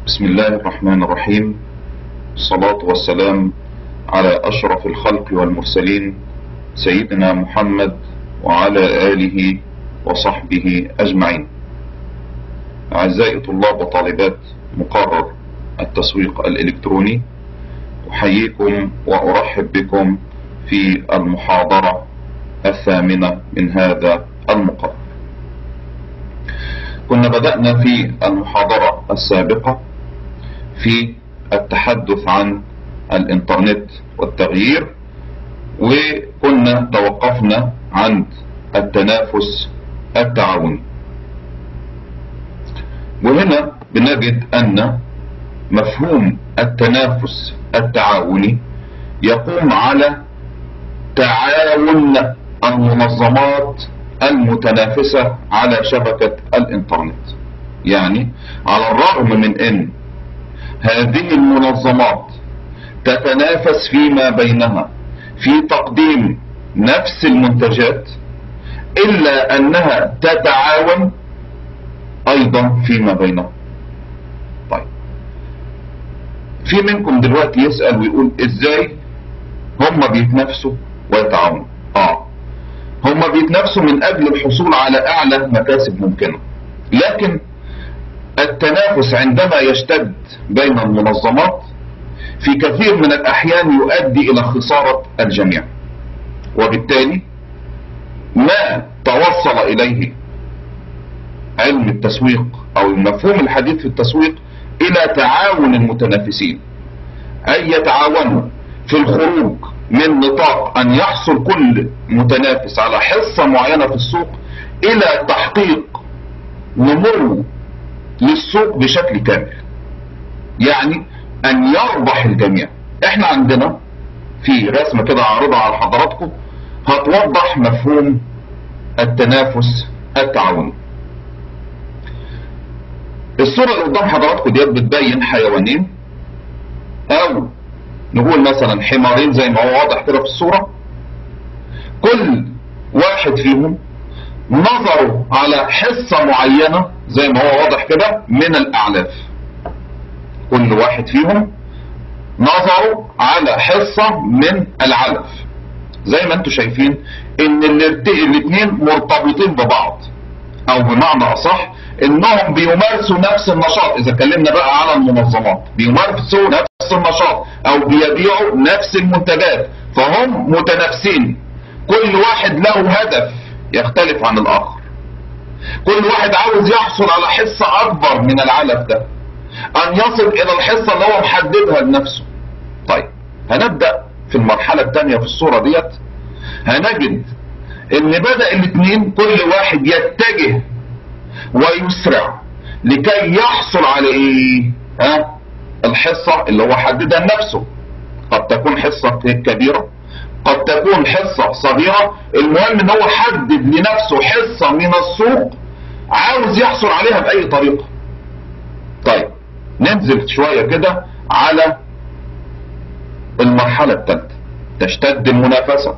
بسم الله الرحمن الرحيم. الصلاة والسلام على أشرف الخلق والمرسلين سيدنا محمد وعلى آله وصحبه أجمعين. أعزائي طلاب وطالبات مقرر التسويق الإلكتروني، أحييكم وأرحب بكم في المحاضرة الثامنة من هذا المقرر. كنا بدأنا في المحاضرة السابقة في التحدث عن الإنترنت والتغيير، وكنا توقفنا عند التنافس التعاوني. وهنا بنجد أن مفهوم التنافس التعاوني يقوم على تعاون المنظمات المتنافسة على شبكة الإنترنت. يعني على الرغم من أن هذه المنظمات تتنافس فيما بينها في تقديم نفس المنتجات، إلا أنها تتعاون أيضا فيما بينها. طيب، في منكم دلوقتي يسأل ويقول إزاي هم بيتنافسوا ويتعاونوا؟ هم بيتنافسوا من أجل الحصول على أعلى مكاسب ممكنة، لكن التنافس عندما يشتد بين المنظمات في كثير من الأحيان يؤدي إلى خسارة الجميع. وبالتالي ما توصل إليه علم التسويق أو المفهوم الحديث في التسويق إلى تعاون المتنافسين، أي يتعاونوا في الخروج من نطاق أن يحصل كل متنافس على حصة معينة في السوق إلى تحقيق نمو للسوق بشكل كامل، يعني أن يربح الجميع. احنا عندنا في رسمة كده عارضة على حضراتكم هتوضح مفهوم التنافس التعاوني. الصورة اللي قدام حضراتكم ديت بتبين حيوانين، أو نقول مثلا حمارين زي ما هو واضح كده في الصورة. كل واحد فيهم نظروا على حصة معينة زي ما هو واضح كده من الأعلاف. كل واحد فيهم نظروا على حصة من العلف. زي ما انتم شايفين ان الاثنين مرتبطين ببعض، او بمعنى اصح انهم بيمارسوا نفس النشاط. اذا اتكلمنا بقى على المنظمات، بيمارسوا نفس النشاط او بيبيعوا نفس المنتجات، فهم متنافسين. كل واحد له هدف يختلف عن الاخر. كل واحد عاوز يحصل على حصة اكبر من العلف ده، ان يصل الى الحصة اللي هو محددها لنفسه. طيب، هنبدأ في المرحلة الثانية في الصورة ديت. هنجد ان بدأ الاثنين كل واحد يتجه ويسرع لكي يحصل على ايه؟ الحصة اللي هو حددها لنفسه. قد تكون حصة كبيرة، قد تكون حصة صغيرة، المهم ان هو حدد لنفسه حصة من السوق عاوز يحصل عليها بأي طريقة. طيب، ننزل شوية كده على المرحلة الثالثة. تشتد المنافسة،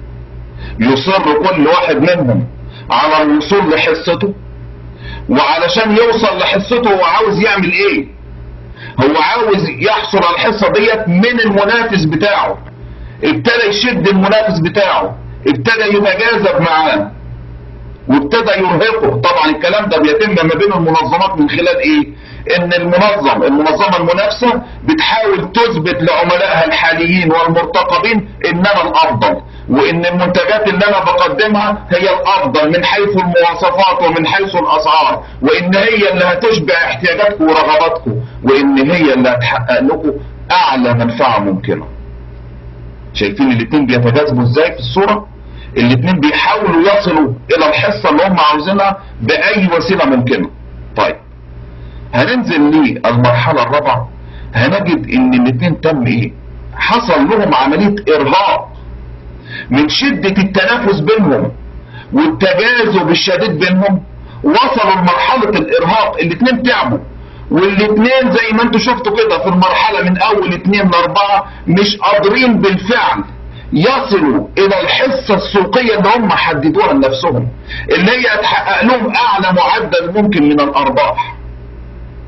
يصر كل واحد منهم على الوصول لحصته، وعلشان يوصل لحصته هو عاوز يعمل ايه؟ هو عاوز يحصل على الحصة ديت من المنافس بتاعه. ابتدى يشد المنافس بتاعه، ابتدى يتجاذب معاه، وابتدى يرهقه. طبعا الكلام ده بيتم ما بين المنظمات من خلال ايه؟ ان المنظمة المنافسة بتحاول تثبت لعملائها الحاليين والمرتقبين ان انا الافضل، وان المنتجات اللي انا بقدمها هي الافضل من حيث المواصفات ومن حيث الاسعار، وان هي اللي هتشبع احتياجاتكم ورغباتكم، وان هي اللي هتحقق لكم اعلى منفعة ممكنة. شايفين الاتنين بيتجاذبوا ازاي في الصورة؟ الاتنين بيحاولوا يصلوا الى الحصة اللي هم عاوزينها باي وسيلة ممكنة. طيب، هننزل للمرحلة الرابعة. هنجد ان الاتنين تم ايه؟ حصل لهم عملية ارهاق من شدة التنافس بينهم والتجاذب الشديد بينهم. وصلوا لمرحلة الارهاق، الاتنين تعبوا، والاتنين زي ما انتوا شفتوا كده في المرحلة من اول 2 ل4 مش قادرين بالفعل يصلوا الى الحصة السوقية اللي هم حددوها لنفسهم، اللي هي هتحقق لهم اعلى معدل ممكن من الارباح.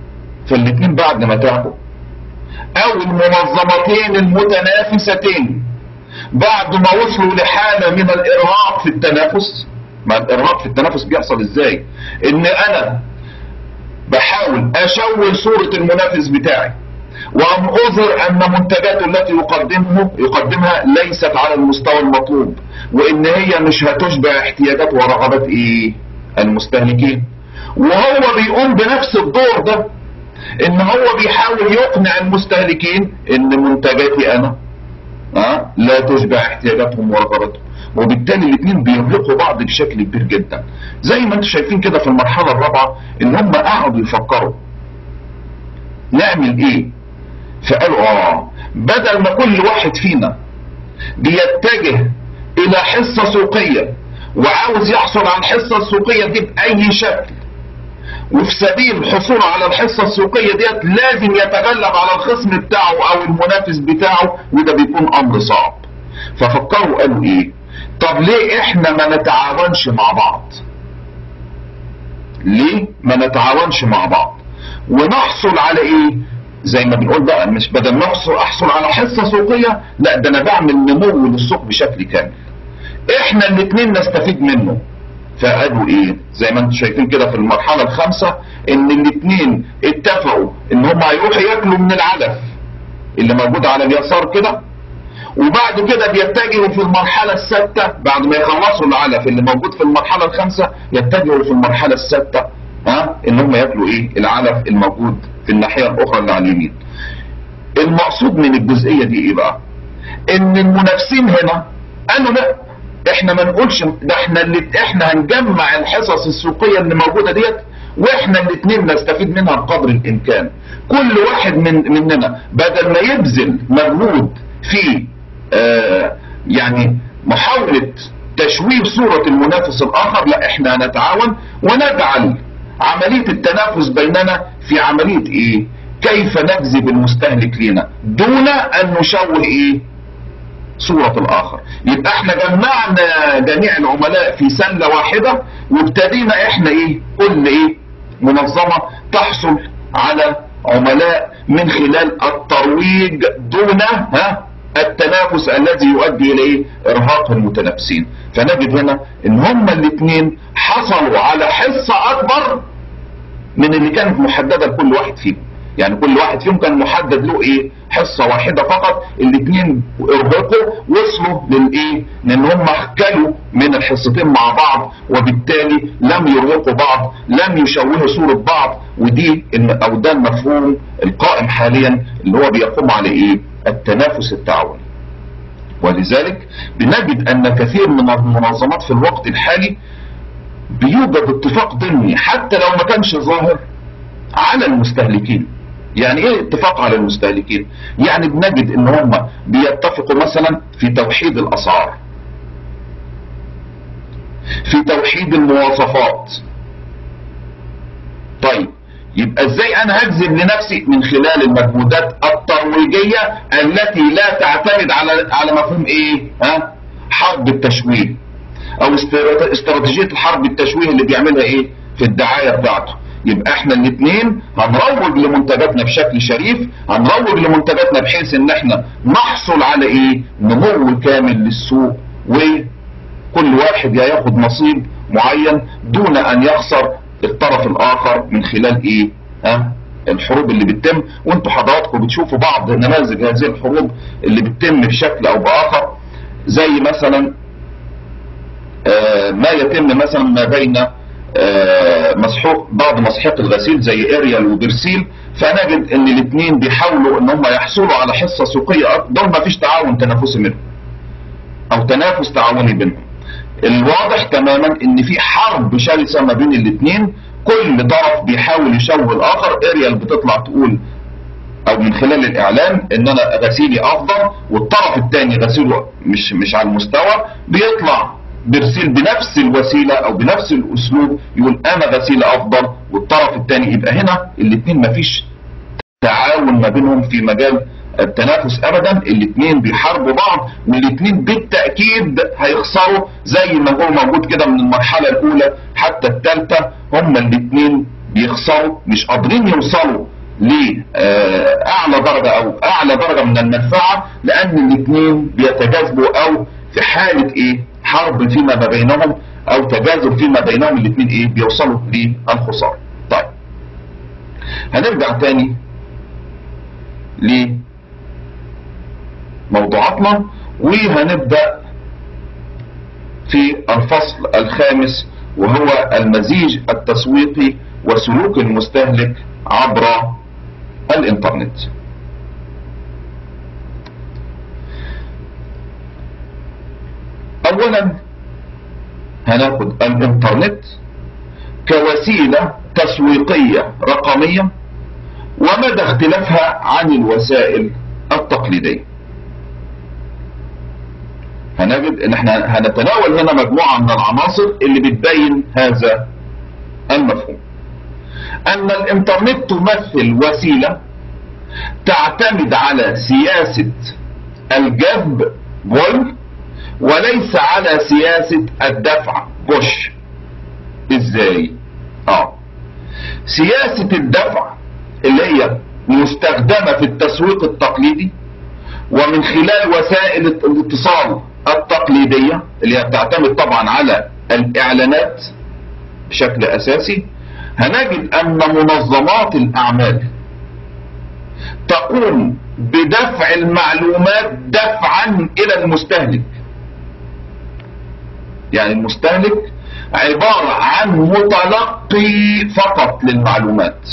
فالاتنين بعد ما تعبوا، او المنظمتين المتنافستين بعد ما وصلوا لحالة من الارهاق في التنافس. ما الارهاق في التنافس بيحصل ازاي؟ ان انا بحاول اشوه صورة المنافس بتاعي، وان اظهر ان منتجاته التي يقدمها ليست على المستوى المطلوب، وان هي مش هتشبع احتياجات ورغبات المستهلكين. وهو بيقوم بنفس الدور ده، ان هو بيحاول يقنع المستهلكين ان منتجاتي انا لا تشبع احتياجاتهم ورغباتهم، وبالتالي الاثنين بيرهقوا بعض بشكل كبير جدا. زي ما انتم شايفين كده في المرحله الرابعه ان هم قعدوا يفكروا نعمل ايه، فقالوا بدل ما كل واحد فينا بيتجه الى حصه سوقيه وعاوز يحصل على الحصه السوقيه دي باي شكل، وفي سبيل الحصول على الحصه السوقيه ديت لازم يتغلب على الخصم بتاعه او المنافس بتاعه، وده بيكون امر صعب. ففكروا قالوا ايه؟ طب ليه احنا ما نتعاونش مع بعض؟ ليه ما نتعاونش مع بعض ونحصل على ايه؟ زي ما بنقول بقى، مش بدل ما احصل على حصه سوقيه، لا ده انا بعمل نمو للسوق بشكل كامل، احنا الاثنين نستفيد منه. فقالوا ايه؟ زي ما انتم شايفين كده في المرحله الخامسه ان الاثنين اتفقوا ان هم هيروحوا ياكلوا من العلف اللي موجود على اليسار كده، وبعد كده بيتجهوا في المرحله السادسه بعد ما يخلصوا العلف اللي موجود في المرحله الخامسه، يتجهوا في المرحله السادسه ان هم ياكلوا ايه؟ العلف الموجود في الناحيه الاخرى اللي على اليمين. المقصود من الجزئيه دي ايه بقى؟ ان المنافسين هنا قالوا لا، احنا ما نقولش ده، احنا هنجمع الحصص السوقيه اللي موجوده ديت، واحنا الاثنين نستفيد منها بقدر الامكان. كل واحد مننا بدل ما يبذل مجهود في يعني محاوله تشويه صوره المنافس الاخر، لا احنا هنتعاون ونجعل عمليه التنافس بيننا في عمليه ايه؟ كيف نجذب المستهلك لينا دون ان نشوه ايه؟ صورة الآخر. يبقى احنا جمعنا جميع العملاء في سلة واحدة، وابتدينا احنا ايه؟ كل ايه؟ منظمة تحصل على عملاء من خلال الترويج دون التنافس الذي يؤدي الى ايه؟ ارهاق المتنافسين. فنجد هنا ان هما الاثنين حصلوا على حصة اكبر من اللي كانت محددة لكل واحد فيهم. يعني كل واحد فيهم كان محدد له ايه؟ حصة واحدة فقط. الاثنين ارهقوا، وصلوا للايه؟ لان هم احكلوا من الحصتين مع بعض، وبالتالي لم يرهقوا بعض، لم يشوهوا صورة بعض. ودي او ده المفهوم القائم حاليا اللي هو بيقوم على ايه؟ التنافس التعاوني. ولذلك بنجد ان كثير من المنظمات في الوقت الحالي بيوجد اتفاق ضمني حتى لو ما كانش ظاهر على المستهلكين. يعني ايه اتفاق على المستهلكين؟ يعني بنجد ان هم بيتفقوا مثلا في توحيد الاسعار، في توحيد المواصفات. طيب يبقى ازاي انا هجذب لنفسي؟ من خلال المجهودات الترويجيه التي لا تعتمد على مفهوم ايه؟ حرب التشويه، او استراتيجيه الحرب التشويه اللي بيعملها ايه؟ في الدعايه بتاعته. يبقى احنا الاثنين هنروج لمنتجاتنا بشكل شريف، هنروج لمنتجاتنا بحيث ان احنا نحصل على ايه؟ نمو كامل للسوق، وكل واحد ياخد نصيب معين دون ان يخسر الطرف الاخر من خلال ايه؟ الحروب اللي بتتم. وانتوا حضراتكم بتشوفوا بعض نماذج هذه الحروب اللي بتتم بشكل او باخر، زي مثلا ما يتم مثلا ما بين بعض مسحوق الغسيل زي اريال وبرسيل. فنجد ان الاثنين بيحاولوا ان هم يحصلوا على حصه سوقيه، دول ما فيش تعاون تنافسي منهم او تنافس تعاوني بينهم. الواضح تماما ان في حرب شرسه ما بين الاثنين، كل طرف بيحاول يشوه الاخر. اريال بتطلع تقول او من خلال الاعلان ان انا غسيلي افضل، والطرف الثاني غسيله مش على المستوى. بيطلع برسيل بنفس الوسيله او بنفس الاسلوب يقول انا غسيل افضل، والطرف الثاني. يبقى هنا الاثنين مفيش تعاون ما بينهم في مجال التنافس ابدا، الاثنين بيحاربوا بعض، والاثنين بالتاكيد هيخسروا زي ما هو موجود كده من المرحله الاولى حتى الثالثه. هما الاثنين بيخسروا، مش قادرين يوصلوا لأعلى درجة أو أعلى درجة من المنفعة، لأن الاثنين بيتجاذبوا، أو في حالة إيه؟ حرب فيما بينهم أو تجاذب فيما بينهم، الاثنين إيه؟ بيوصلوا للخسارة. طيب هنرجع تاني لموضوعاتنا، وهنبدأ في الفصل الخامس، وهو المزيج التسويقي وسلوك المستهلك عبر الإنترنت. أولا هناخد الإنترنت كوسيلة تسويقية رقمية ومدى اختلافها عن الوسائل التقليدية. هنجد ان احنا هنتناول هنا مجموعة من العناصر اللي بتبين هذا المفهوم. ان الانترنت تمثل وسيلة تعتمد على سياسة الجذب بول، وليس على سياسة الدفع بوش. ازاي؟ سياسة الدفع اللي هي مستخدمة في التسويق التقليدي ومن خلال وسائل الاتصال التقليدية اللي هي بتعتمد طبعا على الإعلانات بشكل أساسي، هنجد أن منظمات الأعمال تقوم بدفع المعلومات دفعا إلى المستهلك. يعني المستهلك عبارة عن متلقي فقط للمعلومات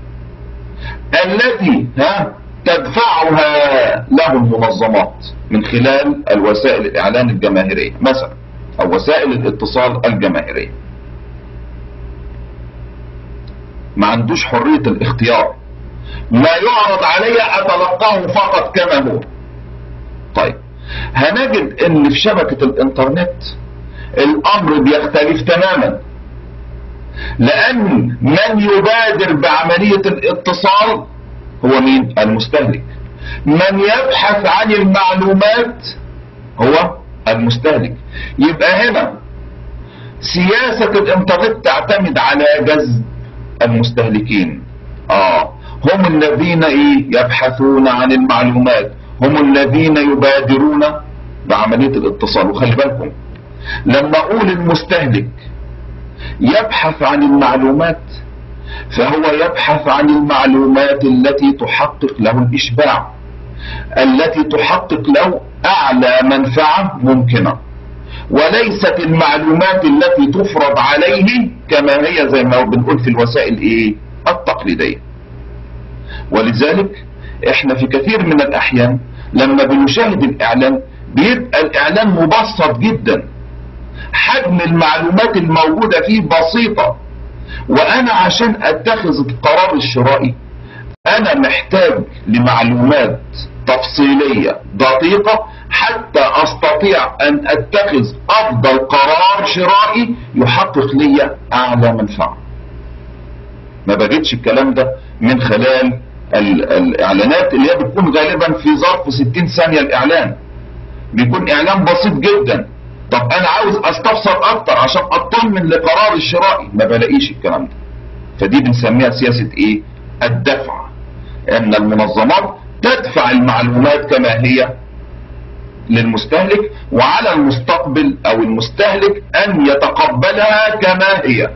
التي تدفعها له المنظمات من خلال الوسائل الإعلان الجماهيرية مثلا، أو وسائل الاتصال الجماهيرية. ما عندوش حرية الاختيار، ما يعرض علي أتلقاه فقط كما هو. طيب هنجد ان في شبكة الانترنت الامر بيختلف تماما، لان من يبادر بعملية الاتصال هو مين؟ المستهلك. من يبحث عن المعلومات هو المستهلك. يبقى هنا سياسة الانترنت تعتمد على جذب المستهلكين. هم الذين يبحثون عن المعلومات، هم الذين يبادرون بعملية الاتصال. وخلي بالكم لما اقول المستهلك يبحث عن المعلومات، فهو يبحث عن المعلومات التي تحقق له الإشباع، التي تحقق له أعلى منفعة ممكنة، وليست المعلومات التي تفرض عليه كما هي زي ما بنقول في الوسائل التقليدية. ولذلك احنا في كثير من الأحيان لما بنشاهد الإعلان بيبقى الإعلان مبسط جدا، حجم المعلومات الموجودة فيه بسيطة، وأنا عشان أتخذ القرار الشرائي أنا محتاج لمعلومات تفصيلية دقيقة حتى أستطيع أن أتخذ أفضل قرار شرائي يحقق لي أعلى منفعة. ما بجدش الكلام ده من خلال الإعلانات اللي هي بتكون غالبا في ظرف 60 ثانية. الإعلان بيكون إعلان بسيط جدا. طب أنا عاوز أستفسر أكتر عشان أطمن لقرار الشرائي، ما بلاقيش الكلام ده. فدي بنسميها سياسة الدفع، أن المنظمات تدفع المعلومات كما هي للمستهلك، وعلى المستقبل أو المستهلك أن يتقبلها كما هي.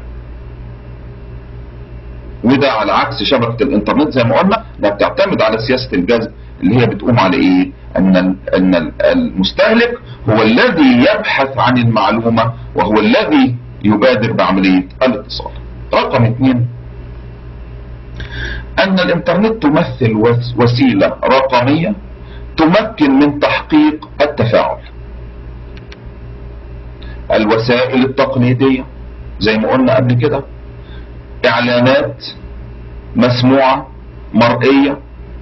وده على عكس شبكة الانترنت زي ما قلنا، انها بتعتمد على سياسة الجذب اللي هي بتقوم على ان المستهلك هو الذي يبحث عن المعلومة وهو الذي يبادر بعملية الاتصال. رقم 2، ان الانترنت تمثل وسيلة رقمية تمكن من تحقيق التفاعل. الوسائل التقليدية زي ما قلنا قبل كده اعلانات مسموعة مرئية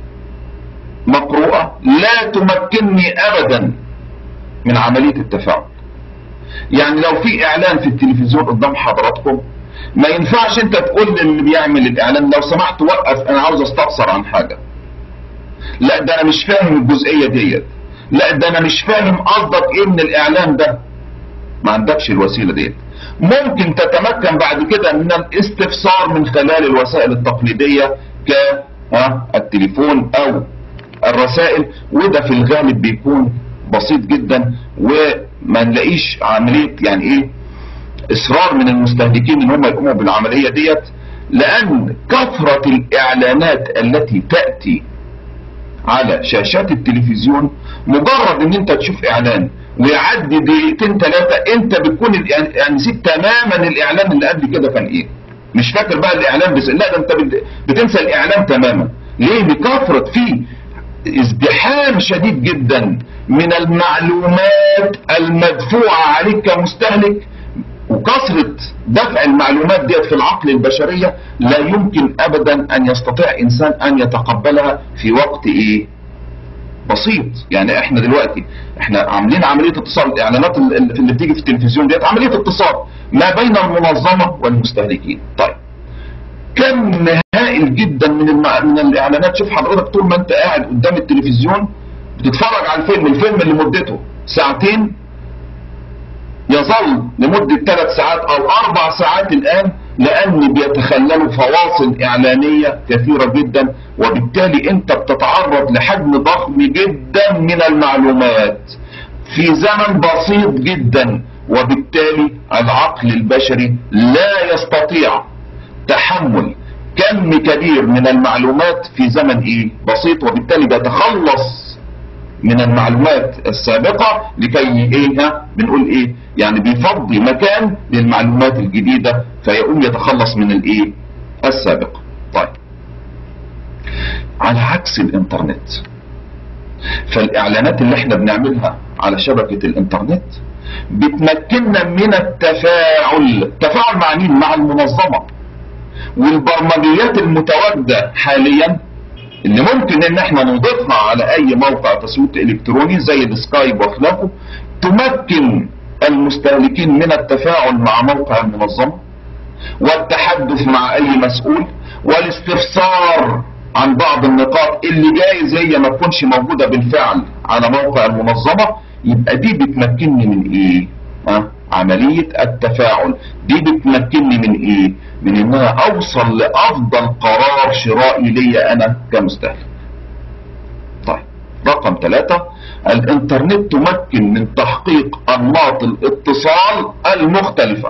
مقروءة لا تمكنني ابدا من عملية التفاعل. يعني لو في اعلان في التلفزيون قدام حضراتكم ما ينفعش انت تقول للي بيعمل الاعلان لو سمحت وقف انا عاوز استفسر عن حاجة. لا ده انا مش فاهم الجزئية ديت، لا ده انا مش فاهم قصدك ايه من الاعلان ده. ما عندكش الوسيلة ديت. ممكن تتمكن بعد كده من الاستفسار من خلال الوسائل التقليدية التليفون او الرسائل، وده في الغالب بيكون بسيط جدا، وما نلاقيش عمليه يعني ايه اصرار من المستهلكين ان هم يقوموا بالعمليه ديت، لان كثره الاعلانات التي تاتي على شاشات التلفزيون، مجرد ان انت تشوف اعلان ويعدي دقيقتين ثلاثه انت بتكون يعني نسيت تماما الاعلان اللي قبل كده كان ايه، مش فاكر بقى الاعلان بس، لا ده انت بتنسى الاعلان تماما. ليه؟ بكثره فيه ازدحام شديد جدا من المعلومات المدفوعه عليك كمستهلك، وكثرة دفع المعلومات ديت في العقل البشرية لا يمكن ابدا ان يستطيع انسان ان يتقبلها في وقت ايه بسيط. يعني احنا دلوقتي احنا عاملين عملية اتصال، الاعلانات اللي بتيجي في التلفزيون ديت عملية اتصال ما بين المنظمة والمستهلكين. طيب كم هائل جدا من الاعلانات. شوف حضرتك طول ما انت قاعد قدام التلفزيون بتتفرج على الفيلم اللي مدته ساعتين يظل لمدة 3 ساعات او 4 ساعات الان، لان بيتخللوا فواصل اعلانية كثيرة جدا، وبالتالي انت بتتعرض لحجم ضخم جدا من المعلومات في زمن بسيط جدا، وبالتالي العقل البشري لا يستطيع تحمل كم كبير من المعلومات في زمن ايه بسيط، وبالتالي بيتخلص من المعلومات السابقة لكي ايه بنقول ايه يعني بيفضي مكان للمعلومات الجديدة، فيقوم يتخلص من الايه السابقة. طيب على عكس الانترنت، فالاعلانات اللي احنا بنعملها على شبكة الانترنت بتمكننا من التفاعل مع مين؟ مع المنظمة والبرمجيات المتواجدة حاليا اللي ممكن ان احنا نضيفها على اي موقع تسويق الكتروني زي السكايب وخلافه، تمكن المستهلكين من التفاعل مع موقع المنظمة والتحدث مع اي مسؤول والاستفسار عن بعض النقاط اللي جايز هي ما تكونش موجودة بالفعل على موقع المنظمة. يبقى دي بتمكنني من ايه؟ عملية التفاعل دي بتمكنني من ايه؟ من ان انا اوصل لافضل قرار شرائي ليا انا كمستهلك. طيب رقم 3، الانترنت تمكن من تحقيق انماط الاتصال المختلفة.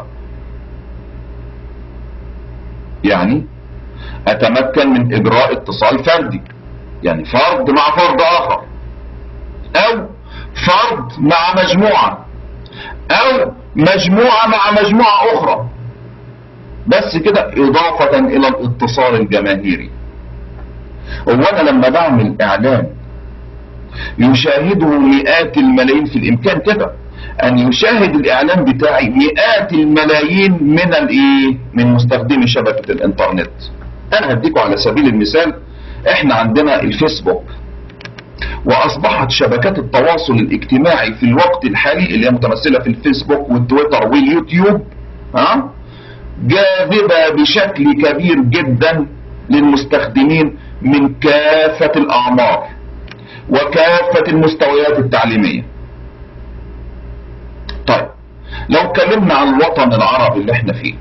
يعني اتمكن من اجراء اتصال فردي، يعني فرد مع فرد اخر، او فرد مع مجموعة، او مجموعة مع مجموعة اخرى، بس كده اضافة الى الاتصال الجماهيري. وانا لما بعمل اعلان يشاهده مئات الملايين، في الامكان كده ان يشاهد الاعلان بتاعي مئات الملايين من الايه من مستخدمي شبكة الانترنت. انا هديكم على سبيل المثال، احنا عندنا الفيسبوك، واصبحت شبكات التواصل الاجتماعي في الوقت الحالي اللي هي متمثلة في الفيسبوك والتويتر واليوتيوب جاذبة بشكل كبير جدا للمستخدمين من كافة الاعمار وكافة المستويات التعليمية. طيب لو اتكلمنا عن الوطن العربي اللي احنا فيه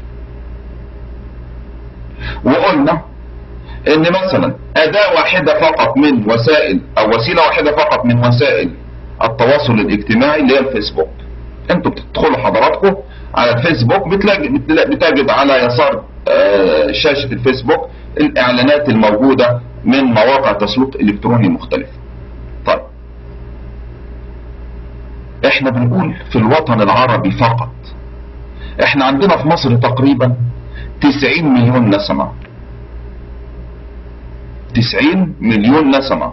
وقلنا ان مثلا اداة واحدة فقط من وسائل او وسيلة واحدة فقط من وسائل التواصل الاجتماعي اللي هي الفيسبوك. انتوا بتدخلوا حضراتكم على الفيسبوك بتجد على يسار شاشة الفيسبوك الاعلانات الموجودة من مواقع تسويق الكتروني مختلفة. طيب احنا بنقول في الوطن العربي فقط، احنا عندنا في مصر تقريبا 90 مليون نسمة، 90 مليون نسمة.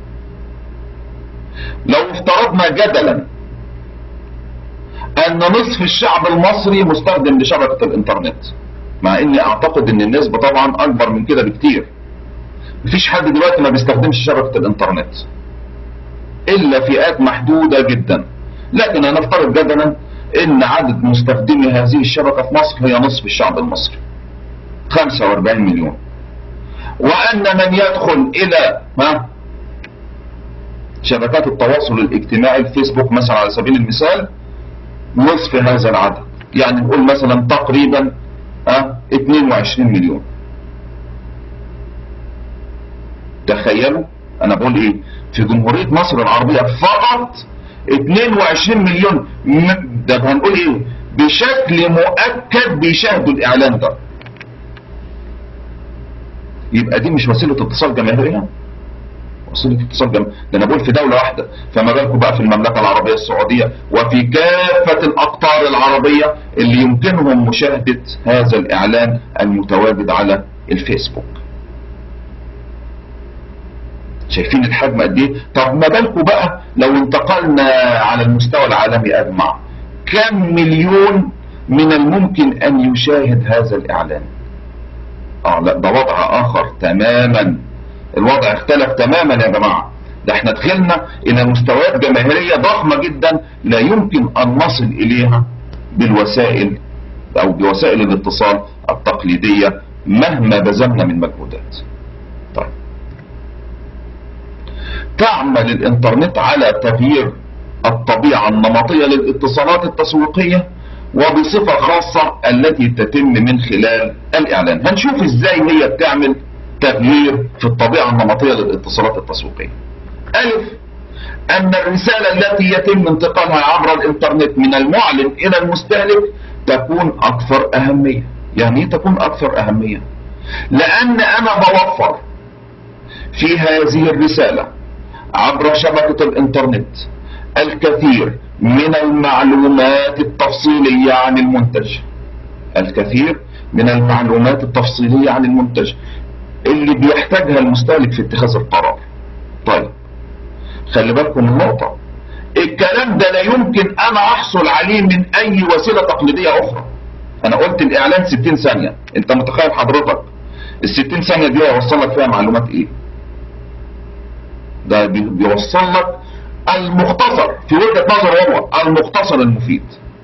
لو افترضنا جدلا ان نصف الشعب المصري مستخدم لشبكة الانترنت، مع اني اعتقد ان النسبة طبعا اكبر من كده بكتير، مفيش حد دلوقتي ما بيستخدمش شبكة الانترنت الا فئات محدودة جدا، لكن هنفترض جدلا ان عدد مستخدمي هذه الشبكة في مصر هي نصف الشعب المصري 45 مليون، وان من يدخل الى شبكات التواصل الاجتماعي الفيسبوك مثلا على سبيل المثال نصف هذا العدد، يعني نقول مثلا تقريبا 22 مليون. تخيلوا انا بقول ايه، في جمهورية مصر العربية فقط 22 مليون ده هنقول ايه بشكل مؤكد بيشاهدوا الاعلان ده. يبقى دي مش وسيلة اتصال جماهيرية؟ وسيلة اتصال جماهيرية، ده انا بقول في دولة واحدة، فما بالكم بقى في المملكة العربية السعودية وفي كافة الاقطار العربية اللي يمكنهم مشاهدة هذا الاعلان المتواجد على الفيسبوك. شايفين الحجم قد ايه؟ طب ما بالكم بقى لو انتقلنا على المستوى العالمي اجمع، كم مليون من الممكن ان يشاهد هذا الاعلان؟ لا ده وضع اخر تماما، الوضع اختلف تماما يا جماعة. ده احنا دخلنا الى مستويات جماهيرية ضخمة جدا لا يمكن ان نصل اليها بالوسائل او بوسائل الاتصال التقليدية مهما بذلنا من مجهودات. طيب، تعمل الانترنت على تغيير الطبيعة النمطية للاتصالات التسويقية وبصفة خاصة التي تتم من خلال الاعلان. هنشوف ازاي هي بتعمل تغيير في الطبيعة النمطية للاتصالات التسويقية. الف، ان الرسالة التي يتم انتقالها عبر الانترنت من المعلن الى المستهلك تكون اكثر اهمية. يعني ايه تكون اكثر اهمية؟ لان انا بوفر في هذه الرسالة عبر شبكة الانترنت الكثير من المعلومات التفصيلية عن المنتج، الكثير من المعلومات التفصيلية عن المنتج اللي بيحتاجها المستهلك في اتخاذ القرار. طيب خلي بالكم من نقطة، الكلام ده لا يمكن انا احصل عليه من اي وسيلة تقليدية اخرى. انا قلت الاعلان 60 ثانية، انت متخيل حضرتك ال60 ثانية دي هيوصل لك فيها معلومات ايه؟ ده بيوصل لك المختصر في وجهة نظر هو المختصر المفيد،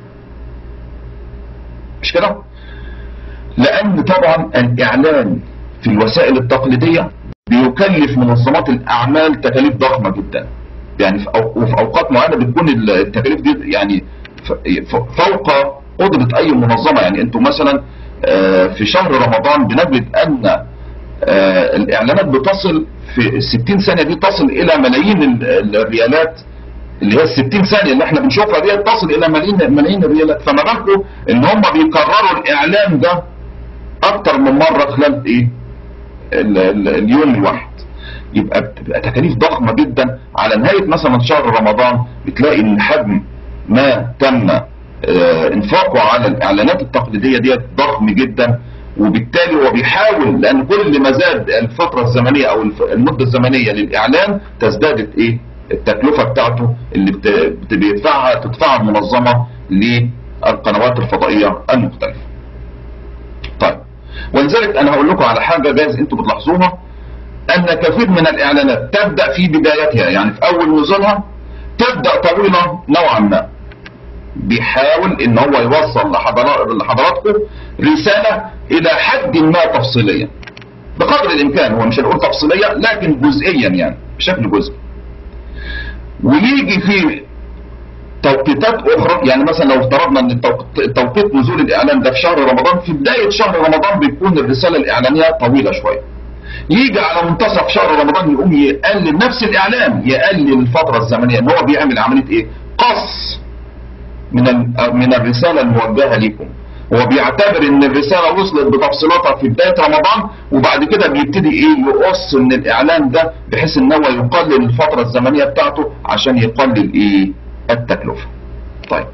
مش كده؟ لان طبعا الاعلان في الوسائل التقليدية بيكلف منظمات الاعمال تكاليف ضخمة جدا، يعني وفي اوقات معينة بتكون التكاليف دي يعني فوق قدرة اي منظمة. يعني انتوا مثلا في شهر رمضان بنجد ان الاعلانات بتصل في 60 ثانية دي تصل الى ملايين الريالات، اللي هي 60 ثانية اللي احنا بنشوفها دي تصل الى ملايين الريالات. فما بالكم ان هم بيكرروا الاعلان ده اكتر من مرة خلال ايه اليوم الواحد. يبقى بتبقى تكاليف ضخمة جدا. على نهاية مثلا شهر رمضان بتلاقي ان حجم ما تم انفاقه على الاعلانات التقليدية دي ضخم جدا، وبالتالي هو بيحاول، لان كل ما زاد الفترة الزمنية او المدة الزمنية للاعلان تزدادت ايه التكلفة بتاعته اللي تدفعها المنظمة للقنوات الفضائية المختلفة. طيب، ولذلك انا هقول لكم على حاجة جايز انتم بتلاحظوها، ان كثير من الاعلانات تبدأ في بدايتها، يعني في اول نزولها تبدأ طويلة نوعا ما، بيحاول ان هو يوصل لحضراتكم رسالة الى حد ما تفصيلية بقدر الامكان. هو مش هنقول تفصيلية لكن جزئيا، يعني بشكل جزئي، ويجي في توقيتات اخرى. يعني مثلا لو افترضنا ان توقيت نزول الاعلان ده في شهر رمضان، في بداية شهر رمضان بيكون الرسالة الاعلانية طويلة شوية، يجي على منتصف شهر رمضان يقوم يقلل نفس الاعلان، يقلل الفترة الزمنية، ان هو بيعمل عملية ايه قص من الرسالة الموجهة لكم. هو بيعتبر ان الرسالة وصلت بتفصيلاتها في بداية رمضان، وبعد كده بيبتدي ايه يقص من الاعلان ده بحيث ان هو يقلل الفترة الزمنية بتاعته عشان يقلل ايه التكلفة. طيب،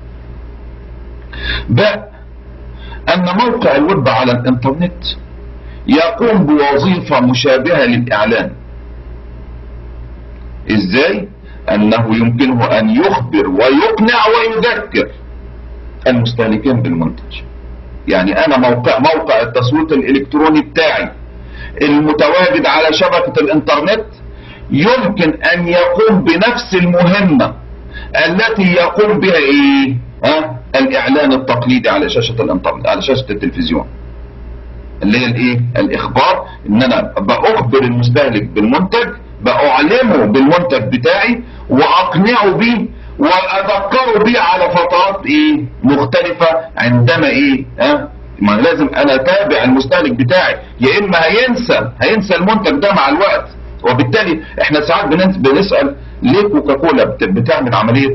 بقى ان موقع الويب على الانترنت يقوم بوظيفة مشابهة للاعلان. ازاي؟ انه يمكنه ان يخبر ويقنع ويذكر المستهلكين بالمنتج. يعني انا موقع التسويق الالكتروني بتاعي المتواجد على شبكة الانترنت يمكن ان يقوم بنفس المهمة التي يقوم بها ايه الاعلان التقليدي على شاشة الانترنت، على شاشة التلفزيون، اللي هي الايه الاخبار. ان انا باخبر المستهلك بالمنتج، باعلمه بالمنتج بتاعي واقنعه بيه واذكره بيه على فترات ايه مختلفة. عندما ايه ما لازم انا اتابع المستهلك بتاعي، يا اما هينسى المنتج ده مع الوقت وبالتالي احنا ساعات بنسأل ليه كوكاكولا بتعمل عملية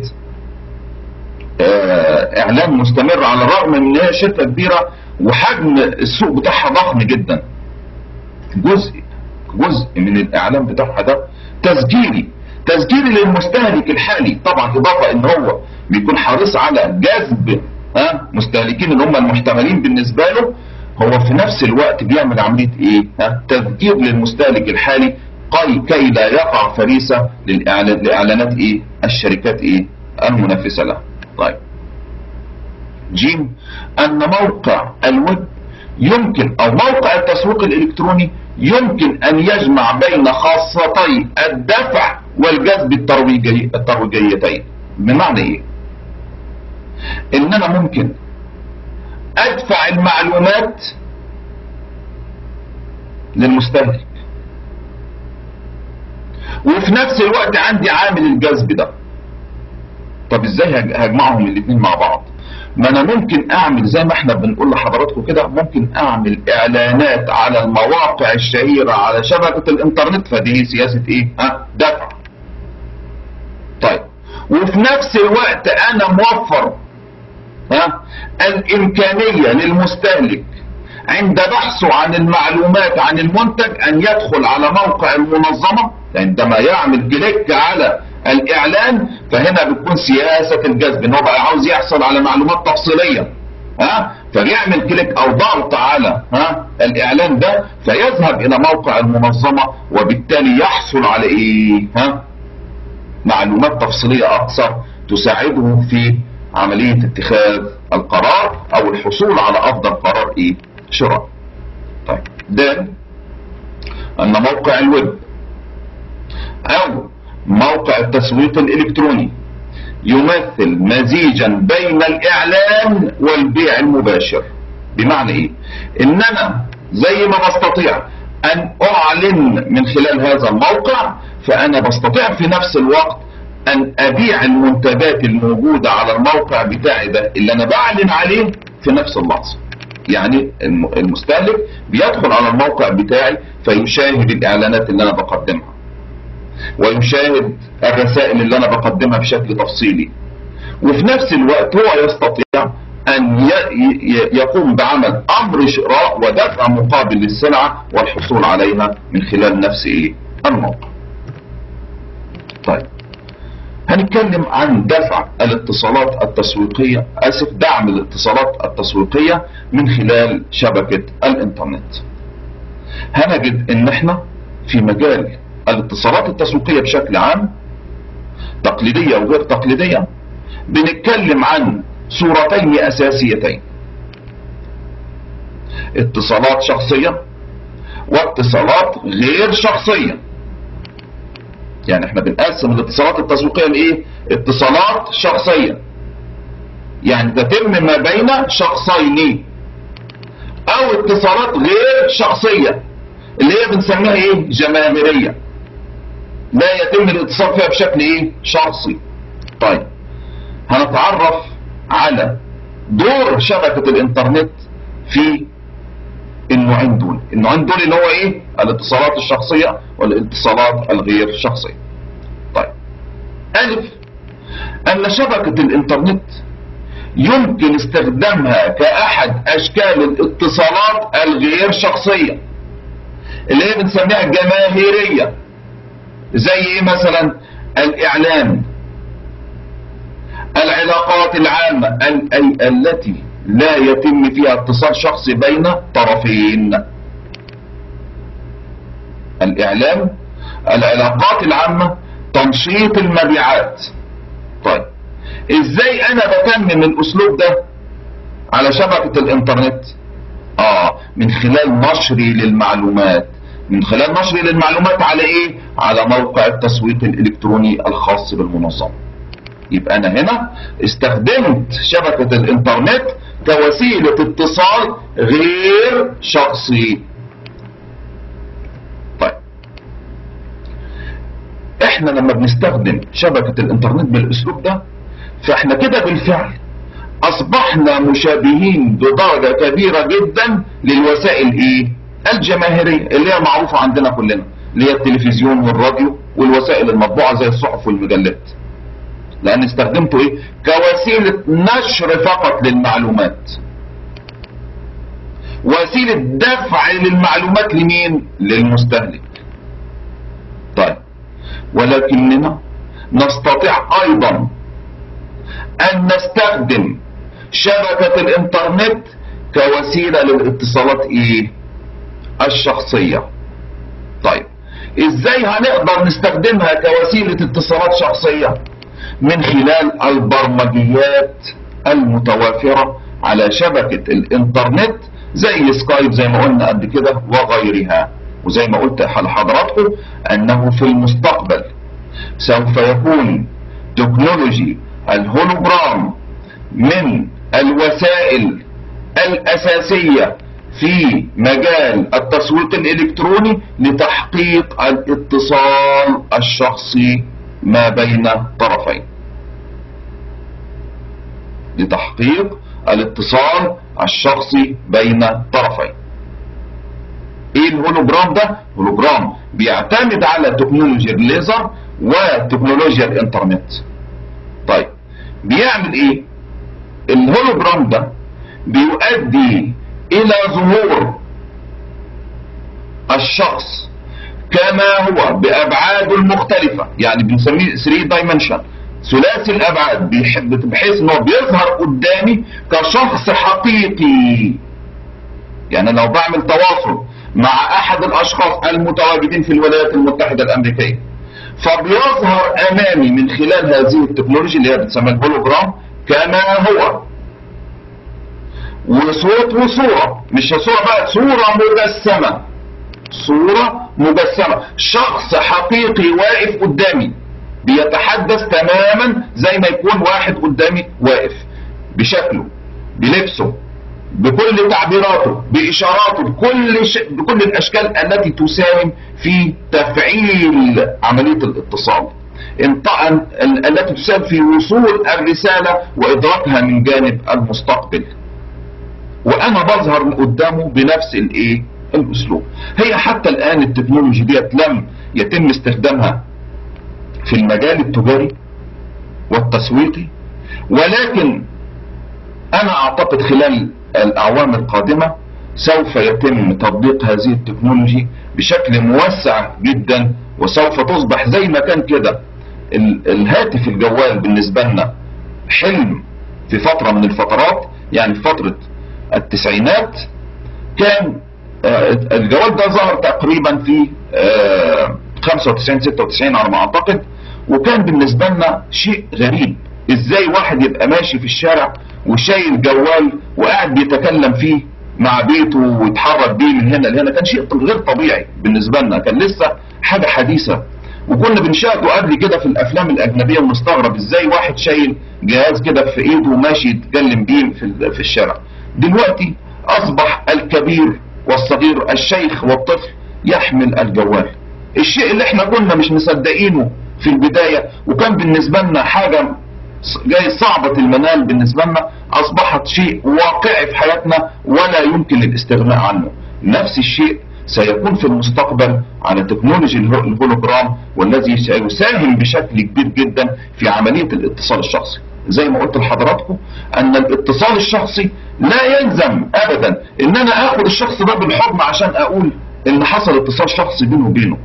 اعلان مستمر على الرغم من ان هي شركة كبيرة وحجم السوق بتاعها ضخم جدا. جزء من الاعلان بتاعها ده تسجيلي للمستهلك الحالي، طبعا اضافة ان هو بيكون حريص على جذب مستهلكين اللي هم المحتملين بالنسبة له. هو في نفس الوقت بيعمل عملية ايه؟ تذكير للمستهلك الحالي كي لا يقع فريسة لإعلانات ايه؟ الشركات ايه؟ المنافسة له. طيب جيم، ان موقع الويب يمكن او موقع التسويق الالكتروني يمكن ان يجمع بين خاصتي الدفع والجذب الترويجيتين. بمعنى ايه؟ ان انا ممكن ادفع المعلومات للمستهلك وفي نفس الوقت عندي عامل الجذب ده. طب ازاي هجمعهم الاثنين مع بعض؟ ما انا ممكن اعمل زي ما احنا بنقول لحضراتكم كده، ممكن اعمل اعلانات على المواقع الشهيرة على شبكة الانترنت، فدي سياسة ايه؟ دفع. طيب وفي نفس الوقت انا موفر الامكانية للمستهلك عند بحثه عن المعلومات عن المنتج ان يدخل على موقع المنظمة. عندما يعمل كليك على الاعلان فهنا بتكون سياسة الجذب، ان هو بقى عاوز يحصل على معلومات تفصيلية فيعمل كليك او ضغط على الاعلان ده فيذهب الى موقع المنظمة، وبالتالي يحصل على ايه؟ معلومات تفصيلية اكثر تساعده في عملية اتخاذ القرار او الحصول على افضل قرار ايه؟ شراء. طيب ده ان موقع الويب او موقع التسويق الالكتروني يمثل مزيجا بين الاعلان والبيع المباشر. بمعنى ايه؟ ان انا زي ما بستطيع ان اعلن من خلال هذا الموقع، فانا بستطيع في نفس الوقت ان ابيع المنتجات الموجودة على الموقع بتاعي ده اللي انا بعلن عليه في نفس اللحظة. يعني المستهلك بيدخل على الموقع بتاعي فيشاهد الاعلانات اللي انا بقدمها ويشاهد الرسائل اللي انا بقدمها بشكل تفصيلي، وفي نفس الوقت هو يستطيع ان يقوم بعمل امر شراء ودفع مقابل للسلعة والحصول عليها من خلال نفس ايه؟ الموقع. طيب هنتكلم عن دفع الاتصالات التسويقية، دعم الاتصالات التسويقية من خلال شبكة الانترنت. هنجد ان احنا في مجال الاتصالات التسويقية بشكل عام تقليدية وغير تقليدية بنتكلم عن صورتين اساسيتين: اتصالات شخصية واتصالات غير شخصية. يعني احنا بنقسم الاتصالات التسويقية لايه؟ اتصالات شخصية يعني تتم ما بين شخصين، او اتصالات غير شخصية اللي هي بنسميها ايه؟ جماهيرية، لا يتم الاتصال فيها بشكل ايه؟ شخصي. طيب هنتعرف على دور شبكة الانترنت في النوعين دول اللي هو ايه؟ الاتصالات الشخصية والاتصالات الغير شخصية. طيب الف، ان شبكة الانترنت يمكن استخدامها كاحد اشكال الاتصالات الغير شخصية اللي هي بنسميها جماهيرية. زي ايه مثلا؟ الاعلام، العلاقات العامة التي لا يتم فيها اتصال شخصي بين طرفين. الاعلام، العلاقات العامة، تنشيط المبيعات. طيب ازاي انا بتمم الاسلوب ده على شبكة الانترنت؟ من خلال نشري للمعلومات. على ايه؟ على موقع التسويق الالكتروني الخاص بالمنظمة. يبقى انا هنا استخدمت شبكة الانترنت كوسيلة اتصال غير شخصي. طيب احنا لما بنستخدم شبكة الانترنت بالاسلوب ده فاحنا كده بالفعل اصبحنا مشابهين بدرجة كبيرة جدا للوسائل ايه؟ الجماهيرية اللي هي معروفة عندنا كلنا. اللي هي التلفزيون والراديو والوسائل المطبوعة زي الصحف والمجلات، لان استخدمته ايه؟ كوسيلة نشر فقط للمعلومات، وسيلة دفع للمعلومات لمين؟ للمستهلك. طيب، ولكننا نستطيع ايضا ان نستخدم شبكة الانترنت كوسيلة للاتصالات ايه؟ الشخصية. طيب، ازاي هنقدر نستخدمها كوسيلة اتصالات شخصية؟ من خلال البرمجيات المتوافرة على شبكة الانترنت زي سكايب زي ما قلنا قبل كده وغيرها. وزي ما قلت لحضراتكم انه في المستقبل سوف يكون تكنولوجي الهولوجرام من الوسائل الأساسية في مجال التسويق الإلكتروني لتحقيق الاتصال الشخصي ما بين طرفين. لتحقيق الاتصال الشخصي بين طرفين. ايه الهولوجرام ده؟ الهولوجرام بيعتمد على تكنولوجيا الليزر وتكنولوجيا الانترنت. طيب، بيعمل ايه؟ الهولوجرام ده بيؤدي الى ظهور الشخص كما هو بابعاده المختلفة، يعني بنسميه 3 دايمنشن، ثلاثي الابعاد، بحيث انه بيظهر قدامي كشخص حقيقي. يعني لو بعمل تواصل مع احد الاشخاص المتواجدين في الولايات المتحدة الامريكية، فبيظهر امامي من خلال هذه التكنولوجيا اللي هي بتسمى الهولوجرام كما هو، وصوت وصورة، مش صورة بقى، صورة مجسمة، صورة مجسمة، شخص حقيقي واقف قدامي بيتحدث تماما زي ما يكون واحد قدامي واقف، بشكله، بلبسه، بكل تعبيراته، بإشاراته، بكل الأشكال التي تساهم في تفعيل عملية الاتصال، التي تساهم في وصول الرسالة وإدراكها من جانب المستقبل، وأنا بظهر قدامه بنفس الأسلوب. هي حتى الآن التكنولوجيا ديت لم يتم استخدامها في المجال التجاري والتسويقي، ولكن أنا أعتقد خلال الأعوام القادمة سوف يتم تطبيق هذه التكنولوجيا بشكل موسع جدا، وسوف تصبح زي ما كان كده الهاتف الجوال بالنسبة لنا حلم في فترة من الفترات، يعني في فترة التسعينات كان الجوال ده ظهر تقريبا في 95 96 على ما اعتقد، وكان بالنسبة لنا شيء غريب، ازاي واحد يبقى ماشي في الشارع وشايل جوال وقاعد بيتكلم فيه مع بيته ويتحرك بيه من هنا لهنا. كان شيء غير طبيعي بالنسبة لنا، كان لسه حاجة حديثة، وكنا بنشاهده قبل كده في الافلام الاجنبية ونستغرب ازاي واحد شايل جهاز كده في ايده وماشي يتكلم بيه في الشارع. دلوقتي اصبح الكبير والصغير، الشيخ والطفل يحمل الجوال. الشيء اللي احنا كنا مش مصدقينه في البداية وكان بالنسبة لنا حاجة جاي صعبة المنال بالنسبة لنا، اصبحت شيء واقعي في حياتنا ولا يمكن الاستغناء عنه. نفس الشيء سيكون في المستقبل على تكنولوجيا الهولوجرام، والذي سيساهم بشكل كبير جدا في عملية الاتصال الشخصي. زي ما قلت لحضراتكم ان الاتصال الشخصي لا يلزم ابدا ان انا اخد الشخص ده بالحضن عشان اقول ان حصل اتصال شخصي بينه وبينه.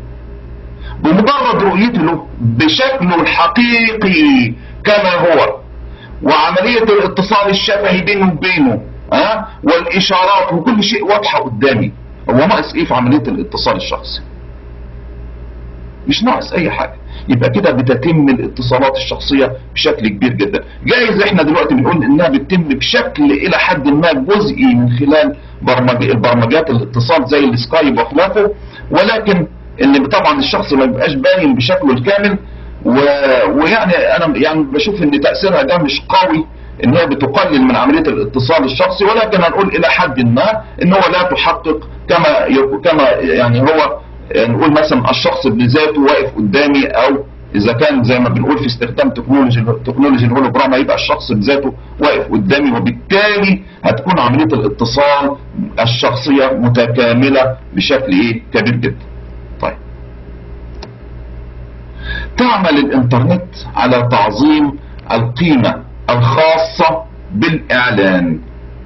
بمجرد رؤيتي له بشكله الحقيقي كما هو، وعملية الاتصال الشفهي بينه وبينه والاشارات وكل شيء واضحة قدامي، هو ناقص ايه في عملية الاتصال الشخصي؟ مش ناقص اي حاجة. يبقى كده بتتم الاتصالات الشخصية بشكل كبير جدا. جايز احنا دلوقتي بنقول انها بتتم بشكل الى حد ما جزئي من خلال برمجات الاتصال زي السكايب وخلافه، ولكن ان طبعا الشخص ما بيبقاش باين بشكله الكامل، ويعني انا يعني بشوف ان تأثيرها ده مش قوي، ان هي بتقلل من عملية الاتصال الشخصي، ولكن هنقول الى حد ما ان هو لا تحقق كما يعني هو نقول مثلا الشخص بذاته واقف قدامي، او اذا كان زي ما بنقول في استخدام تكنولوجيا الهولوجرام هيبقى الشخص بذاته واقف قدامي، وبالتالي هتكون عملية الاتصال الشخصية متكاملة بشكل كبير جدا. طيب، تعمل الانترنت على تعظيم القيمة الخاصة بالاعلان.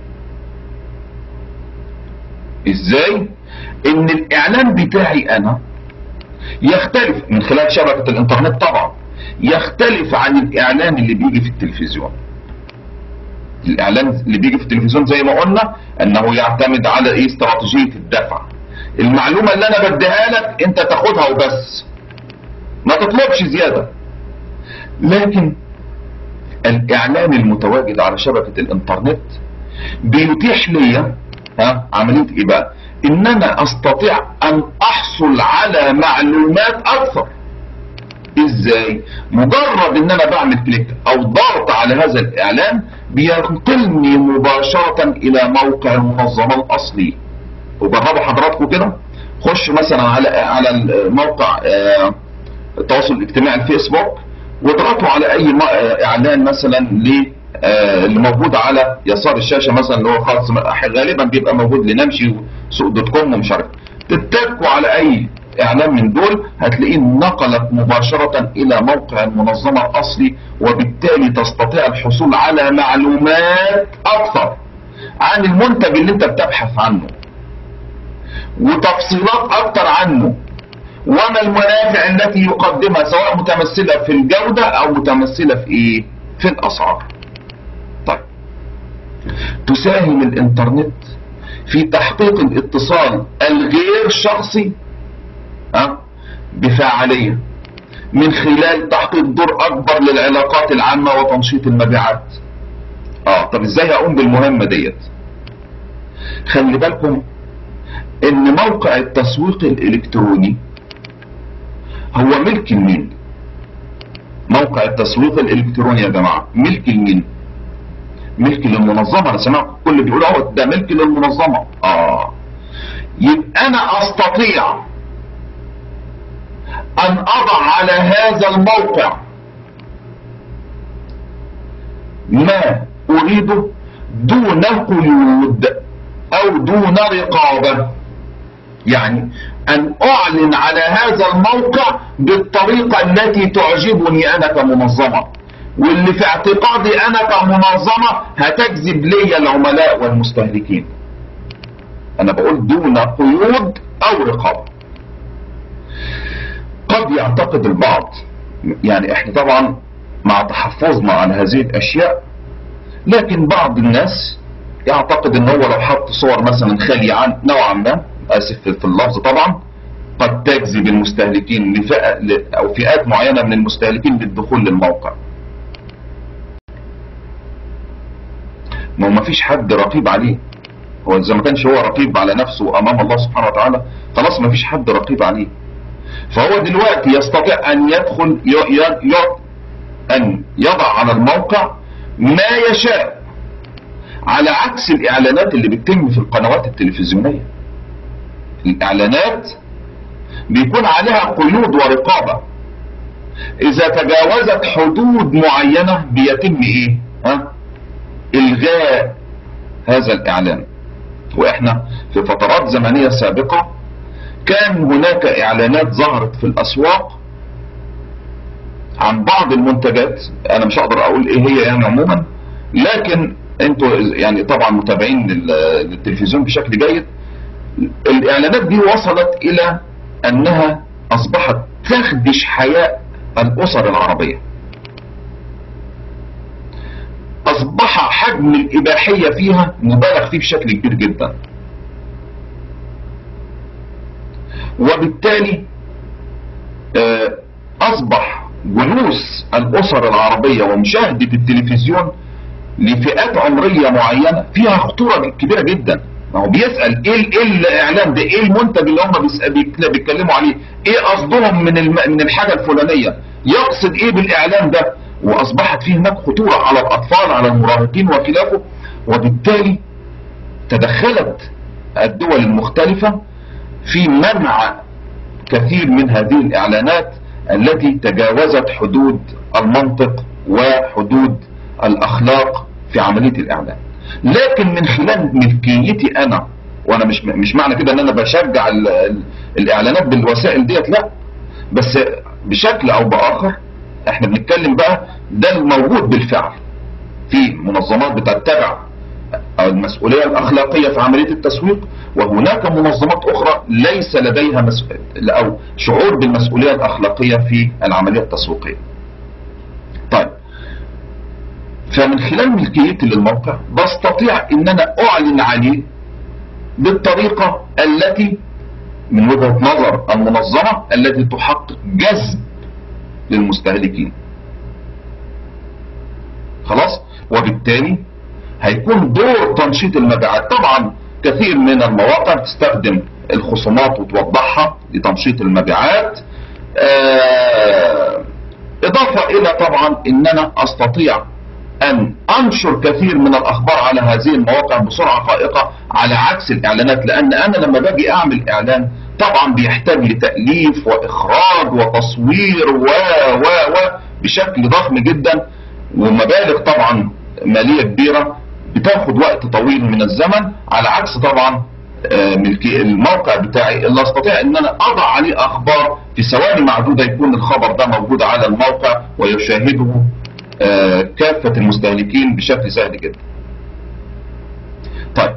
ازاي؟ ان الاعلان بتاعي انا يختلف من خلال شبكة الانترنت طبعا، يختلف عن الاعلان اللي بيجي في التلفزيون. الاعلان اللي بيجي في التلفزيون زي ما قلنا انه يعتمد على ايه؟ استراتيجية الدفع. المعلومة اللي انا بديها لك انت تاخدها وبس، ما تطلبش زيادة. لكن الاعلان المتواجد على شبكة الانترنت بيتيح لي عملية ايه بقى؟ ان انا استطيع ان احصل على معلومات اكثر. ازاي؟ مجرد ان انا بعمل كليك او ضغط على هذا الاعلان بينقلني مباشرة الى موقع المنظمة الاصلي. وجربوا حضراتكم كده، خش مثلا على الموقع التواصل الاجتماعي الفيسبوك واضغطوا على اي اعلان مثلا اللي موجود على يسار الشاشه مثلا، اللي هو خاص غالبا بيبقى موجود لنمشي وسوق دوت كوم ومش عارف. تتكوا على اي اعلان من دول هتلاقيه نقلك مباشره الى موقع المنظمه الاصلي، وبالتالي تستطيع الحصول على معلومات اكثر عن المنتج اللي انت بتبحث عنه، وتفصيلات اكثر عنه، وما المنافع التي يقدمها، سواء متمثله في الجوده او متمثله في ايه؟ في الاسعار. طيب، تساهم الانترنت في تحقيق الاتصال الغير شخصي بفاعلية من خلال تحقيق دور اكبر للعلاقات العامة وتنشيط المبيعات. طب ازاي هقوم بالمهمة ديت؟ خلي بالكم ان موقع التسويق الالكتروني هو ملك لمين؟ موقع التسويق الالكتروني يا جماعة ملك لمين؟ ملك للمنظمة. انا سمعت كل بيقول ده ملك للمنظمة. يبقى انا استطيع ان اضع على هذا الموقع ما اريده دون قيود او دون رقابة. يعني ان اعلن على هذا الموقع بالطريقة التي تعجبني انا كمنظمة، واللي في اعتقادي انا كمنظمة هتجذب لي العملاء والمستهلكين. انا بقول دون قيود او رقابة. قد يعتقد البعض، يعني احنا طبعا مع تحفظنا عن هذه الاشياء، لكن بعض الناس يعتقد ان هو لو حط صور مثلا خالية عن نوعا ما، اسف في اللفظ طبعا، قد تجذب المستهلكين لفئة او فئات معينة من المستهلكين للدخول للموقع. ما فيش حد رقيب عليه. هو اذا ما كانش هو رقيب على نفسه امام الله سبحانه وتعالى، خلاص ما فيش حد رقيب عليه. فهو دلوقتي يستطيع ان يدخل ان يضع على الموقع ما يشاء، على عكس الاعلانات اللي بتتم في القنوات التلفزيونية. الاعلانات بيكون عليها قيود ورقابة، اذا تجاوزت حدود معينة بيتم ايه؟ الغاء هذا الاعلان. واحنا في فترات زمنية سابقة كان هناك اعلانات ظهرت في الاسواق عن بعض المنتجات، انا مش هقدر اقول ايه هي يعني عموما، لكن انتوا يعني طبعا متابعين للتلفزيون بشكل جيد. الاعلانات دي وصلت الى انها اصبحت تخدش حياة الاسر العربية. اصبح حجم الاباحية فيها مبالغ فيه بشكل كبير جدا، وبالتالي اصبح جلوس الاسر العربية ومشاهدة التلفزيون لفئات عمرية معينة فيها خطورة كبيرة جدا. ما هو بيسأل ايه الاعلان ده، ايه المنتج اللي هم بيتكلموا عليه، ايه قصدهم من الحاجة الفلانية، يقصد ايه بالاعلان ده. واصبحت فيه هناك خطورة على الاطفال، على المراهقين وخلافه. وبالتالي تدخلت الدول المختلفة في منع كثير من هذه الاعلانات التي تجاوزت حدود المنطق وحدود الاخلاق في عملية الاعلان. لكن من خلال ملكيتي انا، وانا مش معنى كده ان انا بشجع الاعلانات بالوسائل ديت، لا، بس بشكل او باخر احنا بنتكلم بقى ده الموجود بالفعل في منظمات بتتبع المسؤولية الأخلاقية في عملية التسويق، وهناك منظمات أخرى ليس لديها أو شعور بالمسؤولية الأخلاقية في العملية التسويقية. طيب، فمن خلال ملكيتي للموقع بستطيع ان انا اعلن عليه بالطريقة التي من وجهة نظر المنظمة التي تحقق جذب للمستهلكين. خلاص، وبالتالي هيكون دور تنشيط المبيعات. طبعا كثير من المواقع تستخدم الخصومات وتوضحها لتنشيط المبيعات، اضافة الى طبعا ان انا استطيع ان انشر كثير من الاخبار على هذه المواقع بسرعة فائقة، على عكس الاعلانات. لان انا لما باجي اعمل اعلان طبعا بيحتاج لتأليف واخراج وتصوير و بشكل ضخم جدا، ومبالغ طبعا مالية كبيرة بتاخد وقت طويل من الزمن، على عكس طبعا ملكي الموقع بتاعي اللي استطيع ان انا اضع عليه اخبار في ثواني معدودة، يكون الخبر ده موجود على الموقع ويشاهده كافة المستهلكين بشكل سهل جدا. طيب،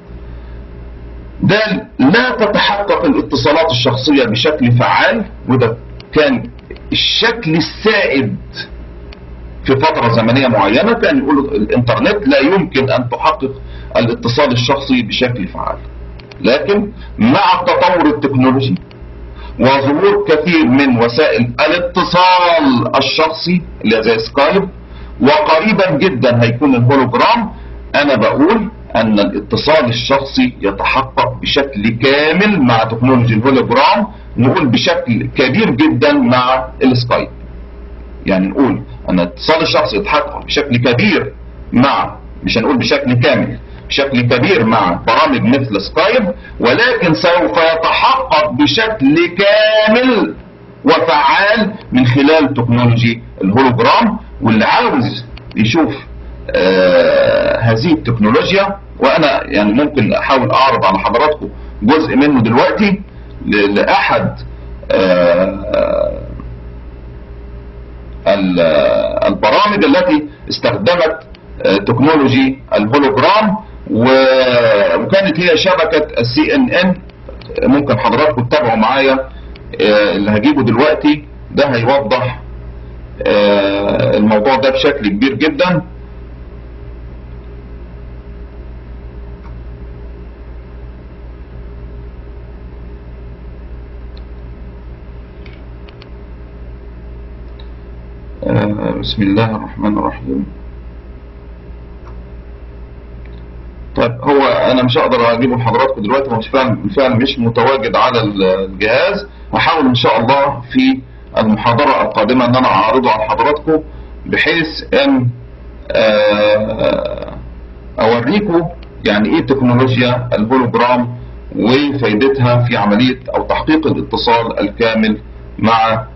ده لا تتحقق الاتصالات الشخصية بشكل فعال، وده كان الشكل السائد في فترة زمنية معينة. كان يقولوا الانترنت لا يمكن ان تحقق الاتصال الشخصي بشكل فعال، لكن مع التطور التكنولوجي وظهور كثير من وسائل الاتصال الشخصي اللي زي سكايب، وقريبا جدا هيكون الهولوجرام، انا بقول ان الاتصال الشخصي يتحقق بشكل كامل مع تكنولوجيا الهولوجرام، نقول بشكل كبير جدا مع السكايب. يعني نقول ان الاتصال الشخصي يتحقق بشكل كبير مع، مش هنقول بشكل كامل، بشكل كبير مع برامج مثل سكايب، ولكن سوف يتحقق بشكل كامل وفعال من خلال تكنولوجي الهولوجرام. واللي عاوز يشوف هذه التكنولوجيا، وانا يعني ممكن احاول اعرض على حضراتكم جزء منه دلوقتي لاحد البرامج التي استخدمت تكنولوجي الهولوجرام، وكانت هي شبكة CNN. ممكن حضراتكم تتابعوا معايا اللي هجيبه دلوقتي، ده هيوضح الموضوع ده بشكل كبير جدا. بسم الله الرحمن الرحيم. طيب، هو انا مش هقدر اجيبه لحضراتكم دلوقتي، هو بالفعل مش متواجد على الجهاز. هحاول ان شاء الله في المحاضرة القادمة ان انا اعرضه على حضراتكم، بحيث ان اوريكم يعني ايه تكنولوجيا الهولوجرام وفائدتها في عملية او تحقيق الاتصال الكامل مع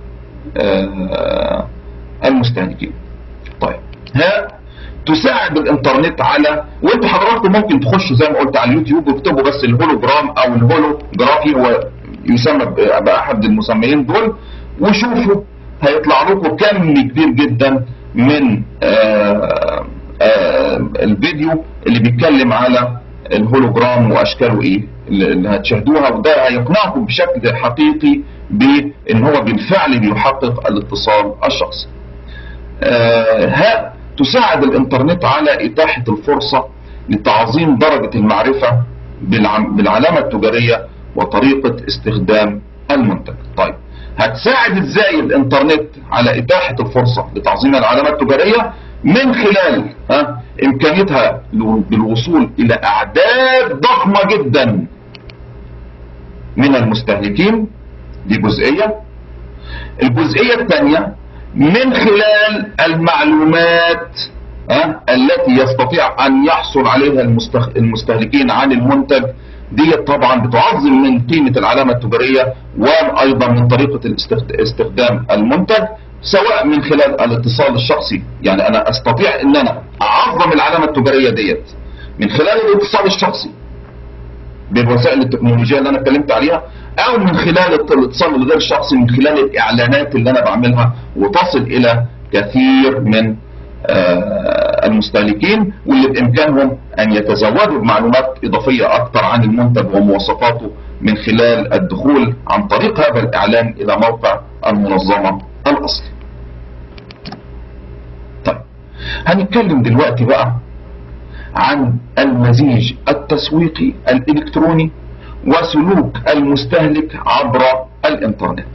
المستهلكين. طيب، تساعد الانترنت على، وانت حضراتكم ممكن تخشوا زي ما قلت على اليوتيوب واكتبوا بس الهولوجرام او الهولوجرافي، هو يسمى باحد المسميين دول، وشوفوا هيطلع لكم كم كبير جدا من الفيديو اللي بيتكلم على الهولوجرام واشكاله ايه اللي هتشاهدوها، وده هيقنعكم بشكل حقيقي بان هو بالفعل بيحقق الاتصال الشخصي. تساعد الانترنت على اتاحة الفرصة لتعظيم درجة المعرفة بالعلامة التجارية وطريقة استخدام المنتج. طيب، هتساعد ازاي الانترنت على اتاحة الفرصة لتعظيم العلامة التجارية؟ من خلال امكانيتها بالوصول الى اعداد ضخمة جدا من المستهلكين. دي جزئية. الجزئية الثانية من خلال المعلومات التي يستطيع ان يحصل عليها المستهلكين عن المنتج، دي طبعا بتعظم من قيمة العلامة التجارية، وايضا من طريقة استخدام المنتج، سواء من خلال الاتصال الشخصي. يعني انا استطيع ان انا اعظم العلامة التجارية ديت من خلال الاتصال الشخصي، بالوسائل التكنولوجيه اللي انا اتكلمت عليها، او من خلال الاتصال الغير شخصي من خلال الاعلانات اللي انا بعملها وتصل الى كثير من المستهلكين، واللي بامكانهم ان يتزودوا بمعلومات اضافيه اكثر عن المنتج ومواصفاته من خلال الدخول عن طريق هذا الاعلان الى موقع المنظمه الاصلي. طيب هنتكلم دلوقتي بقى عن المزيج التسويقي الالكتروني وسلوك المستهلك عبر الانترنت.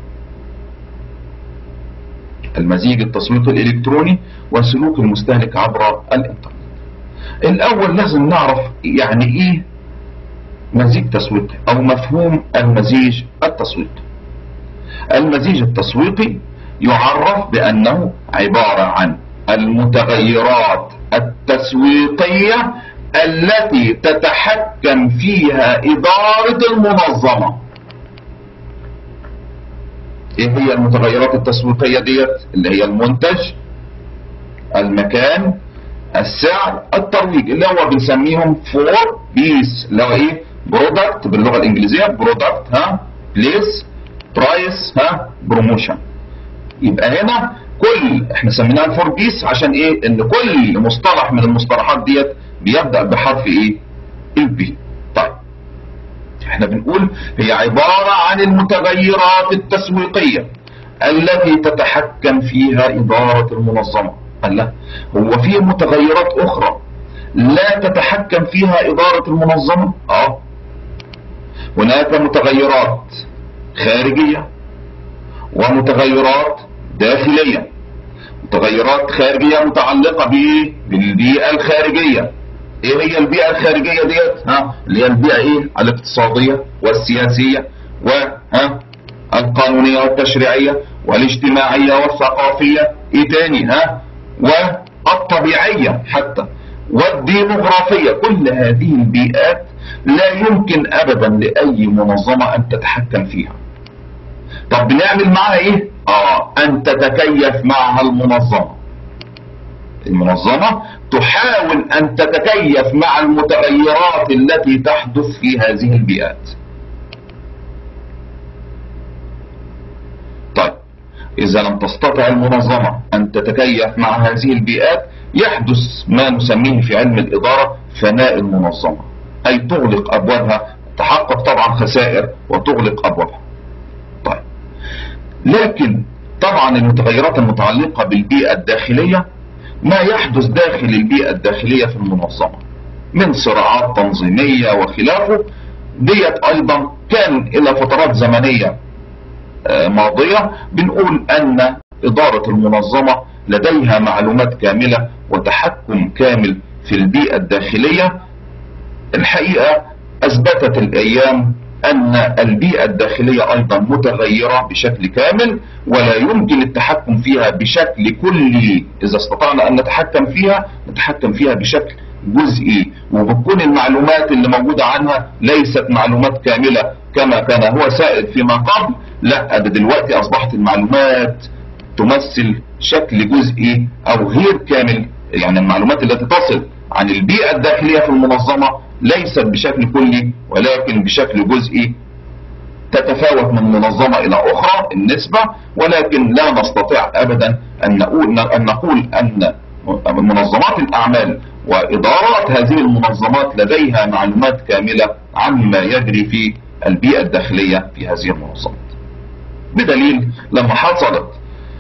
المزيج التسويقي الالكتروني وسلوك المستهلك عبر الانترنت. الاول لازم نعرف يعني ايه مزيج تسويقي او مفهوم المزيج التسويقي. المزيج التسويقي يعرف بانه عبارة عن المتغيرات التسويقية التي تتحكم فيها إدارة المنظمة. ايه هي المتغيرات التسويقية ديت؟ اللي هي المنتج، المكان، السعر، الترويج، اللي هو بنسميهم 4 بيس، اللي هو ايه؟ برودكت باللغة الانجليزية، برودكت بليس، برايس بروموشن. يبقى هنا احنا سميناها الفور بيس عشان ايه؟ ان كل مصطلح من المصطلحات ديت بيبدأ بحرف ايه؟ البي. طيب احنا بنقول هي عبارة عن المتغيرات التسويقية التي تتحكم فيها إدارة المنظمة. قال لا، هو في متغيرات اخرى لا تتحكم فيها إدارة المنظمة؟ هناك متغيرات خارجية ومتغيرات داخلية. متغيرات خارجية متعلقة بالبيئة الخارجية. ايه هي البيئة الخارجية ديت؟ اللي هي البيئة ايه؟ الاقتصادية والسياسية والقانونية والتشريعية والاجتماعية والثقافية. ايه تاني؟ والطبيعية حتى والديموغرافية. كل هذه البيئات لا يمكن ابدا لأي منظمة ان تتحكم فيها. طب بنعمل معها ايه؟ ان تتكيف معها المنظمة. المنظمة تحاول ان تتكيف مع المتغيرات التي تحدث في هذه البيئات. طيب اذا لم تستطع المنظمة ان تتكيف مع هذه البيئات يحدث ما نسميه في علم الادارة فناء المنظمة، اي تغلق ابوابها، تحقق طبعا خسائر وتغلق ابوابها. طيب لكن طبعا المتغيرات المتعلقة بالبيئة الداخلية، ما يحدث داخل البيئة الداخلية في المنظمة من صراعات تنظيمية وخلافه، ديت ايضا كان الى فترات زمنية ماضية بنقول ان ادارة المنظمة لديها معلومات كاملة وتحكم كامل في البيئة الداخلية. الحقيقة اثبتت الايام ان البيئة الداخلية ايضا متغيرة بشكل كامل ولا يمكن التحكم فيها بشكل كلي. اذا استطعنا ان نتحكم فيها بشكل جزئي، وبتكون المعلومات اللي موجودة عنها ليست معلومات كاملة كما كان هو سائد فيما قبل. لا، ده دلوقتي اصبحت المعلومات تمثل شكل جزئي او غير كامل. يعني المعلومات التي تصل عن البيئة الداخلية في المنظمة ليست بشكل كلي ولكن بشكل جزئي، تتفاوت من منظمة الى اخرى النسبة، ولكن لا نستطيع ابدا ان نقول ان منظمات الاعمال وادارات هذه المنظمات لديها معلومات كاملة عما يجري في البيئة الداخلية في هذه المنظمات. بدليل لما حصلت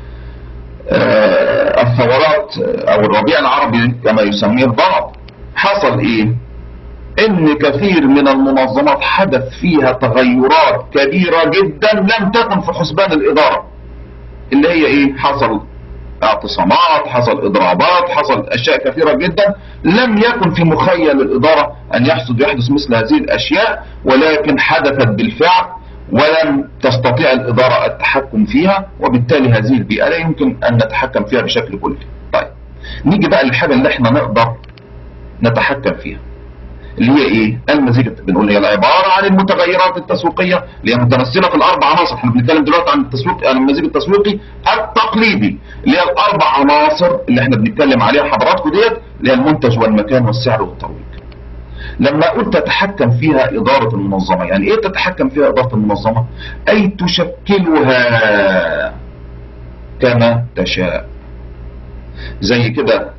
الثورات او الربيع العربي كما يسميه البعض، حصل ايه؟ ان كثير من المنظمات حدث فيها تغيرات كبيرة جدا لم تكن في حسبان الادارة. اللي هي ايه؟ حصل اعتصامات، حصل اضرابات، حصل اشياء كثيرة جدا لم يكن في مخيل الادارة ان يحدث مثل هذه الاشياء، ولكن حدثت بالفعل ولم تستطيع الادارة التحكم فيها، وبالتالي هذه البيئة لا يمكن ان نتحكم فيها بشكل كلي. طيب نيجي بقى للحاجة اللي احنا نقدر نتحكم فيها، اللي هي ايه؟ المزيج. بنقول هي عبارة عن المتغيرات التسويقية اللي هي متمثلة في الاربع عناصر. احنا بنتكلم دلوقتي عن التسويق، عن المزيج التسويقي التقليدي اللي هي الاربع عناصر اللي احنا بنتكلم عليها حضراتكم ديت، اللي هي المنتج والمكان والسعر والترويج. لما اقول تتحكم فيها ادارة المنظمة، يعني ايه تتحكم فيها ادارة المنظمة؟ اي تشكلها كما تشاء. زي كده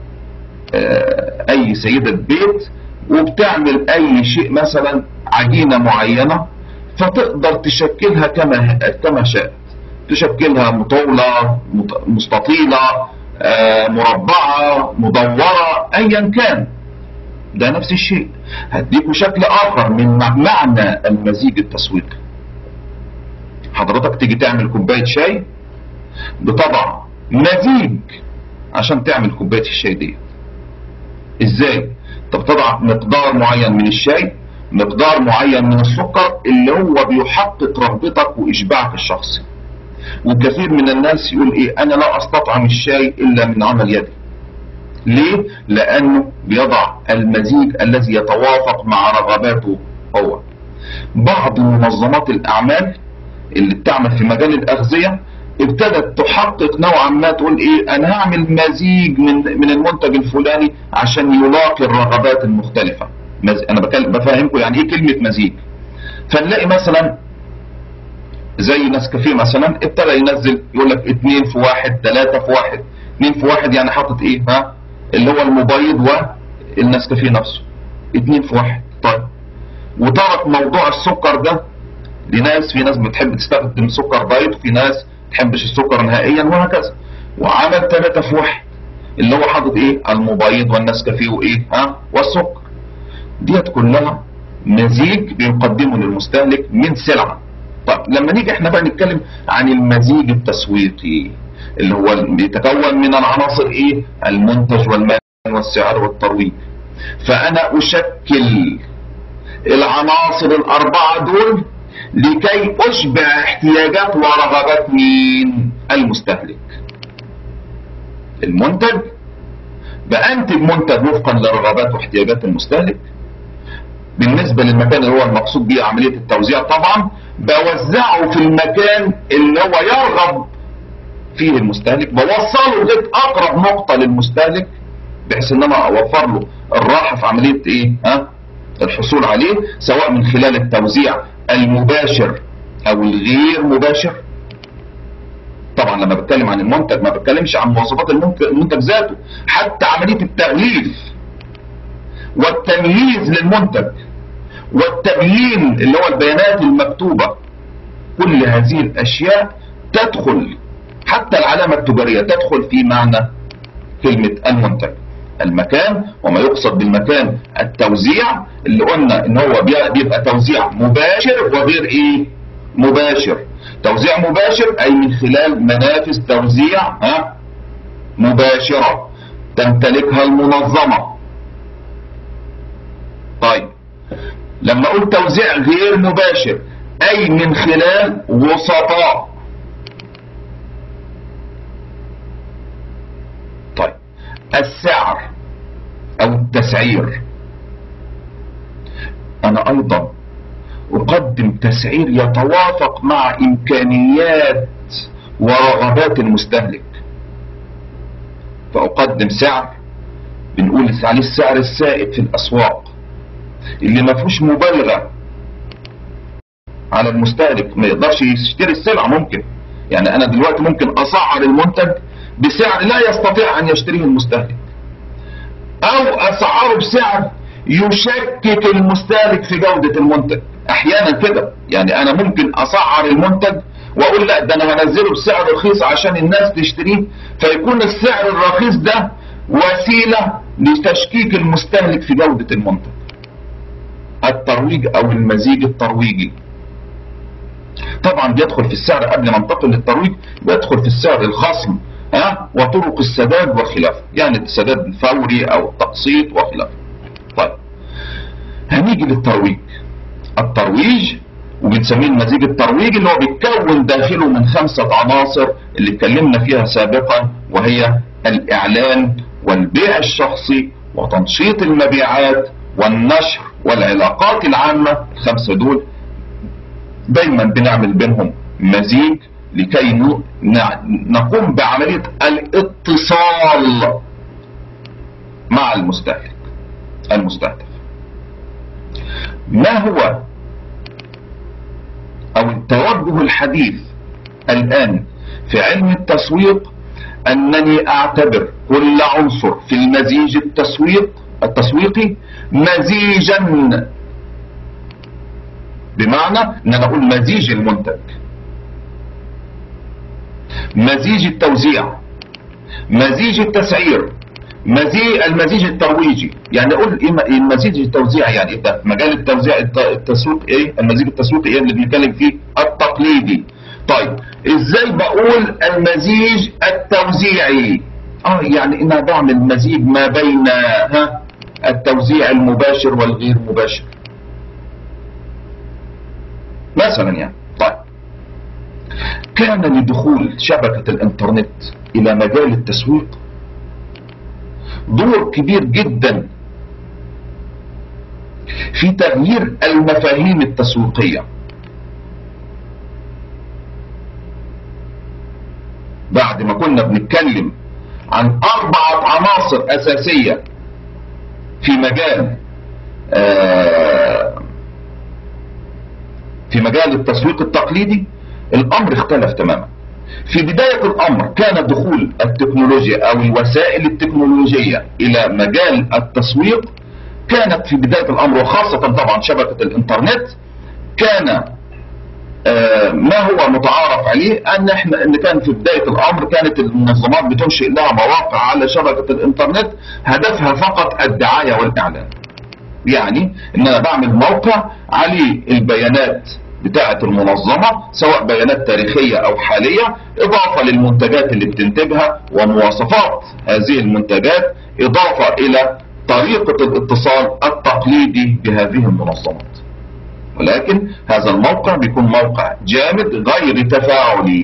اي سيدة بيت وبتعمل اي شيء، مثلا عجينة معينة، فتقدر تشكلها كما شاءت. تشكلها مطولة، مستطيلة، مربعة، مدورة، ايا كان. ده نفس الشيء. هديكوا شكل اخر من معنى المزيج التسويقي. حضرتك تيجي تعمل كوباية شاي، بتضع مزيج عشان تعمل كوباية الشاي دي. ازاي؟ طب تضع مقدار معين من الشاي، مقدار معين من السكر اللي هو بيحقق رغبتك واشباعك الشخصي. وكثير من الناس يقول ايه، انا لا استطعم الشاي الا من عمل يدي. ليه؟ لانه بيضع المزيج الذي يتوافق مع رغباته هو. بعض منظمات الاعمال اللي بتعمل في مجال الاغذية ابتدت تحقق نوعا ما، تقول ايه، انا هعمل مزيج من المنتج الفلاني عشان يلاقي الرغبات المختلفة. انا بفهمكم يعني ايه كلمة مزيج. فنلاقي مثلا زي نسكافيه مثلا ابتدى ينزل يقول لك 2 في 1، 3 في 1. 2 في 1 يعني حاطط ايه، اللي هو المبيض والنسكافيه نفسه 2 في 1. طيب، وترك موضوع السكر ده لناس، في ناس بتحب تستخدم سكر دايت، وفي ناس تحبش السكر نهائيا، وهكذا. وعمل 3 في 1 اللي هو حاطط ايه، المبيض والنسكافيه وايه والسكر. ديت كلها مزيج بيقدمه للمستهلك من سلعة. طيب لما نيجي احنا بقى نتكلم عن المزيج التسويقي اللي هو بيتكون من العناصر ايه، المنتج والمكان والسعر والترويج. فانا اشكل العناصر الاربعة دول لكي اشبع احتياجات ورغبات مين؟ المستهلك. المنتج بأنتج منتج وفقا لرغبات واحتياجات المستهلك. بالنسبة للمكان اللي هو المقصود به عملية التوزيع، طبعا بوزعه في المكان اللي هو يرغب فيه المستهلك، بوصله لغاية اقرب نقطة للمستهلك بحيث ان انا اوفر له الراحة في عملية ايه، الحصول عليه، سواء من خلال التوزيع المباشر او الغير مباشر. طبعا لما بتكلم عن المنتج ما بتكلمش عن مواصفات المنتج ذاته، حتى عملية التغليف والتمييز للمنتج والتبيين اللي هو البيانات المكتوبة، كل هذه الاشياء تدخل، حتى العلامة التجارية تدخل في معنى كلمة المنتج. المكان، وما يقصد بالمكان التوزيع اللي قلنا ان هو بيبقى توزيع مباشر وغير ايه، مباشر. توزيع مباشر اي من خلال منافذ توزيع مباشرة تمتلكها المنظمة. طيب لما اقول توزيع غير مباشر اي من خلال وسطاء. طيب السعر او التسعير، انا ايضا اقدم تسعير يتوافق مع امكانيات ورغبات المستهلك. فاقدم سعر بنقول عليه السعر السائد في الاسواق اللي ما فيهوش مبالغة على المستهلك، ما يقدرش يشتري السلعة. ممكن يعني انا دلوقتي ممكن اسعر المنتج بسعر لا يستطيع ان يشتريه المستهلك، او اسعره بسعر يشكك المستهلك في جودة المنتج. احيانا كده يعني انا ممكن اسعر المنتج واقول لا ده انا هنزله بسعر رخيص عشان الناس تشتريه، فيكون السعر الرخيص ده وسيلة لتشكيك المستهلك في جودة المنتج. الترويج او المزيج الترويجي طبعا بيدخل في السعر. قبل ما انتقل للترويج بيدخل في السعر الخصم وطرق السداد وخلافه، يعني السداد الفوري او التقسيط وخلافه. طيب هنيجي للترويج. الترويج وبنسميه المزيج الترويجي اللي هو بيتكون داخله من 5 عناصر اللي اتكلمنا فيها سابقا، وهي الاعلان والبيع الشخصي وتنشيط المبيعات والنشر والعلاقات العامة. ال5 دول دايما بنعمل بينهم مزيج لكي نقوم بعملية الاتصال مع المستهلك المستهدف. ما هو او التوجه الحديث الان في علم التسويق، انني اعتبر كل عنصر في المزيج التسويقي مزيجا، بمعنى ان انا اقول مزيج المنتج، مزيج التوزيع، مزيج التسعير، المزيج الترويجي. يعني اقول ايه المزيج التوزيع؟ يعني ده مجال التوزيع التسويق ايه؟ المزيج التسويقي ايه اللي بنتكلم فيه؟ التقليدي. طيب ازاي بقول المزيج التوزيعي؟ يعني انا بعمل مزيج ما بين التوزيع المباشر والغير مباشر مثلا يعني. طيب كان لدخول شبكة الانترنت الى مجال التسويق دور كبير جدا في تغيير المفاهيم التسويقية. بعد ما كنا بنتكلم عن 4 عناصر أساسية في مجال التسويق التقليدي، الأمر اختلف تماما. في بداية الأمر كان دخول التكنولوجيا أو الوسائل التكنولوجية إلى مجال التسويق، كانت في بداية الأمر وخاصة طبعا شبكة الإنترنت، كان ما هو متعارف عليه ان كان في بداية الامر كانت المنظمات بتنشئ لها مواقع على شبكة الانترنت هدفها فقط الدعاية والاعلان. يعني ان انا بعمل موقع عليه البيانات بتاعة المنظمة، سواء بيانات تاريخية او حالية، اضافة للمنتجات اللي بتنتجها ومواصفات هذه المنتجات، اضافة الى طريقة الاتصال التقليدي بهذه المنظمات. ولكن هذا الموقع بيكون موقع جامد غير تفاعلي.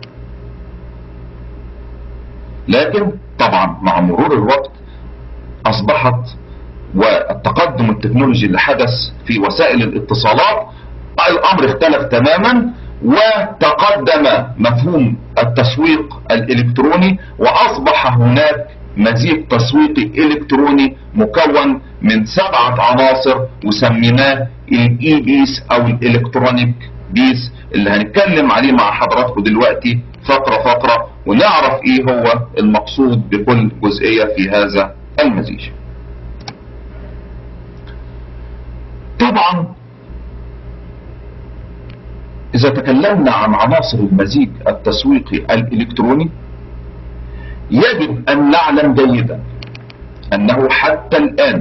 لكن طبعا مع مرور الوقت اصبحت والتقدم التكنولوجي اللي حدث في وسائل الاتصالات، الامر اختلف تماما، وتقدم مفهوم التسويق الالكتروني، واصبح هناك مزيج تسويقي الكتروني مكون من 7 عناصر وسميناه الاي بيس او الالكترونيك بيس، اللي هنتكلم عليه مع حضراتكم دلوقتي فقرة فقرة، ونعرف ايه هو المقصود بكل جزئية في هذا المزيج. طبعا اذا تكلمنا عن عناصر المزيج التسويقي الالكتروني، يجب ان نعلم جيدا انه حتى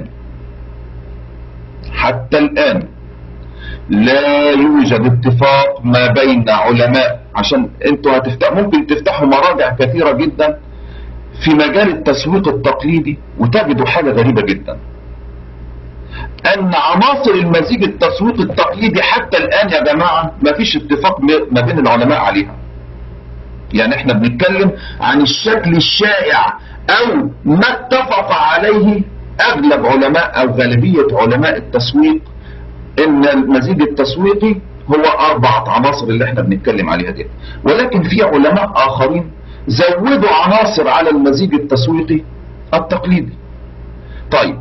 الان لا يوجد اتفاق ما بين علماء، عشان انتوا ممكن تفتحوا مراجع كثيرة جدا في مجال التسويق التقليدي وتجدوا حاجة غريبة جدا، ان عناصر المزيج التسويق التقليدي حتى الان يا جماعة ما فيش اتفاق ما بين العلماء عليها. يعني احنا بنتكلم عن الشكل الشائع او ما اتفق عليه اغلب علماء او غالبية علماء التسويق، ان المزيج التسويقي هو 4 عناصر اللي احنا بنتكلم عليها دي. ولكن في علماء اخرين زودوا عناصر على المزيج التسويقي التقليدي. طيب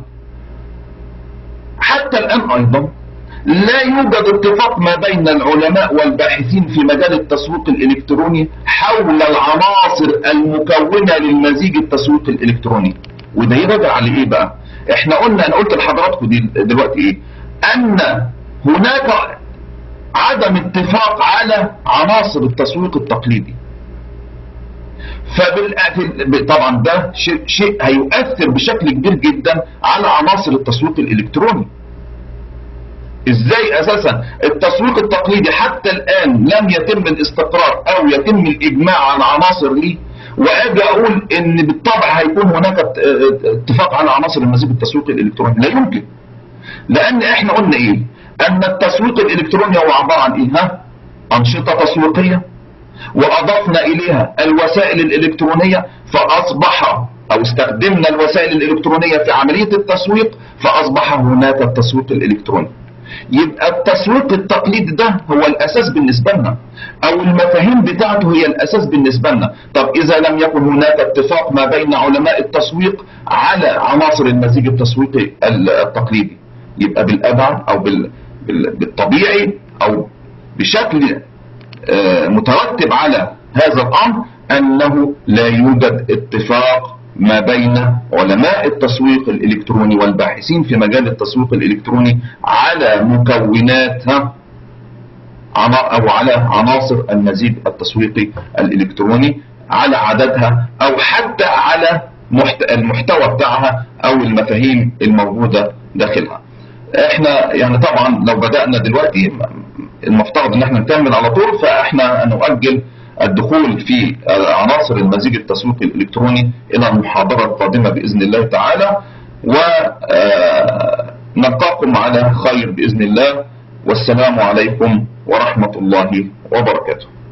حتى الان ايضا لا يوجد اتفاق ما بين العلماء والباحثين في مجال التسويق الالكتروني حول العناصر المكونة للمزيج التسويقي الالكتروني. وده يرجع على ايه بقى؟ احنا قلنا، انا قلت لحضراتكم دلوقتي ايه؟ ان هناك عدم اتفاق على عناصر التسويق التقليدي. طبعا ده شيء هيؤثر بشكل كبير جدا على عناصر التسويق الالكتروني. ازاي اساسا التسويق التقليدي حتى الان لم يتم الاستقرار او يتم الاجماع على عناصر ليه، واجي اقول ان بالطبع هيكون هناك اتفاق على عناصر المزيج التسويقي الالكتروني؟ لا يمكن. لان احنا قلنا ايه؟ ان التسويق الالكتروني هو عبارة عن ايه؟ انشطة تسويقية، واضفنا اليها الوسائل الالكترونية، فاصبح او استخدمنا الوسائل الالكترونية في عملية التسويق، فاصبح هناك التسويق الالكتروني. يبقى التسويق التقليدي ده هو الاساس بالنسبة لنا، او المفاهيم بتاعته هي الاساس بالنسبة لنا. طب اذا لم يكن هناك اتفاق ما بين علماء التسويق على عناصر المزيج التسويقي التقليدي، يبقى بالابعد او بالطبيعي أو بشكل مترتب على هذا الأمر أنه لا يوجد اتفاق ما بين علماء التسويق الإلكتروني والباحثين في مجال التسويق الإلكتروني على مكوناتها أو على عناصر المزيج التسويقي الإلكتروني، على عددها أو حتى على المحتوى بتاعها أو المفاهيم الموجودة داخلها. احنا يعني طبعا لو بدأنا دلوقتي المفترض ان احنا نكمل على طول، فاحنا نؤجل الدخول في عناصر المزيج التسويقي الإلكتروني إلى المحاضرة القادمة بإذن الله تعالى، ونلقاكم على خير بإذن الله، والسلام عليكم ورحمة الله وبركاته.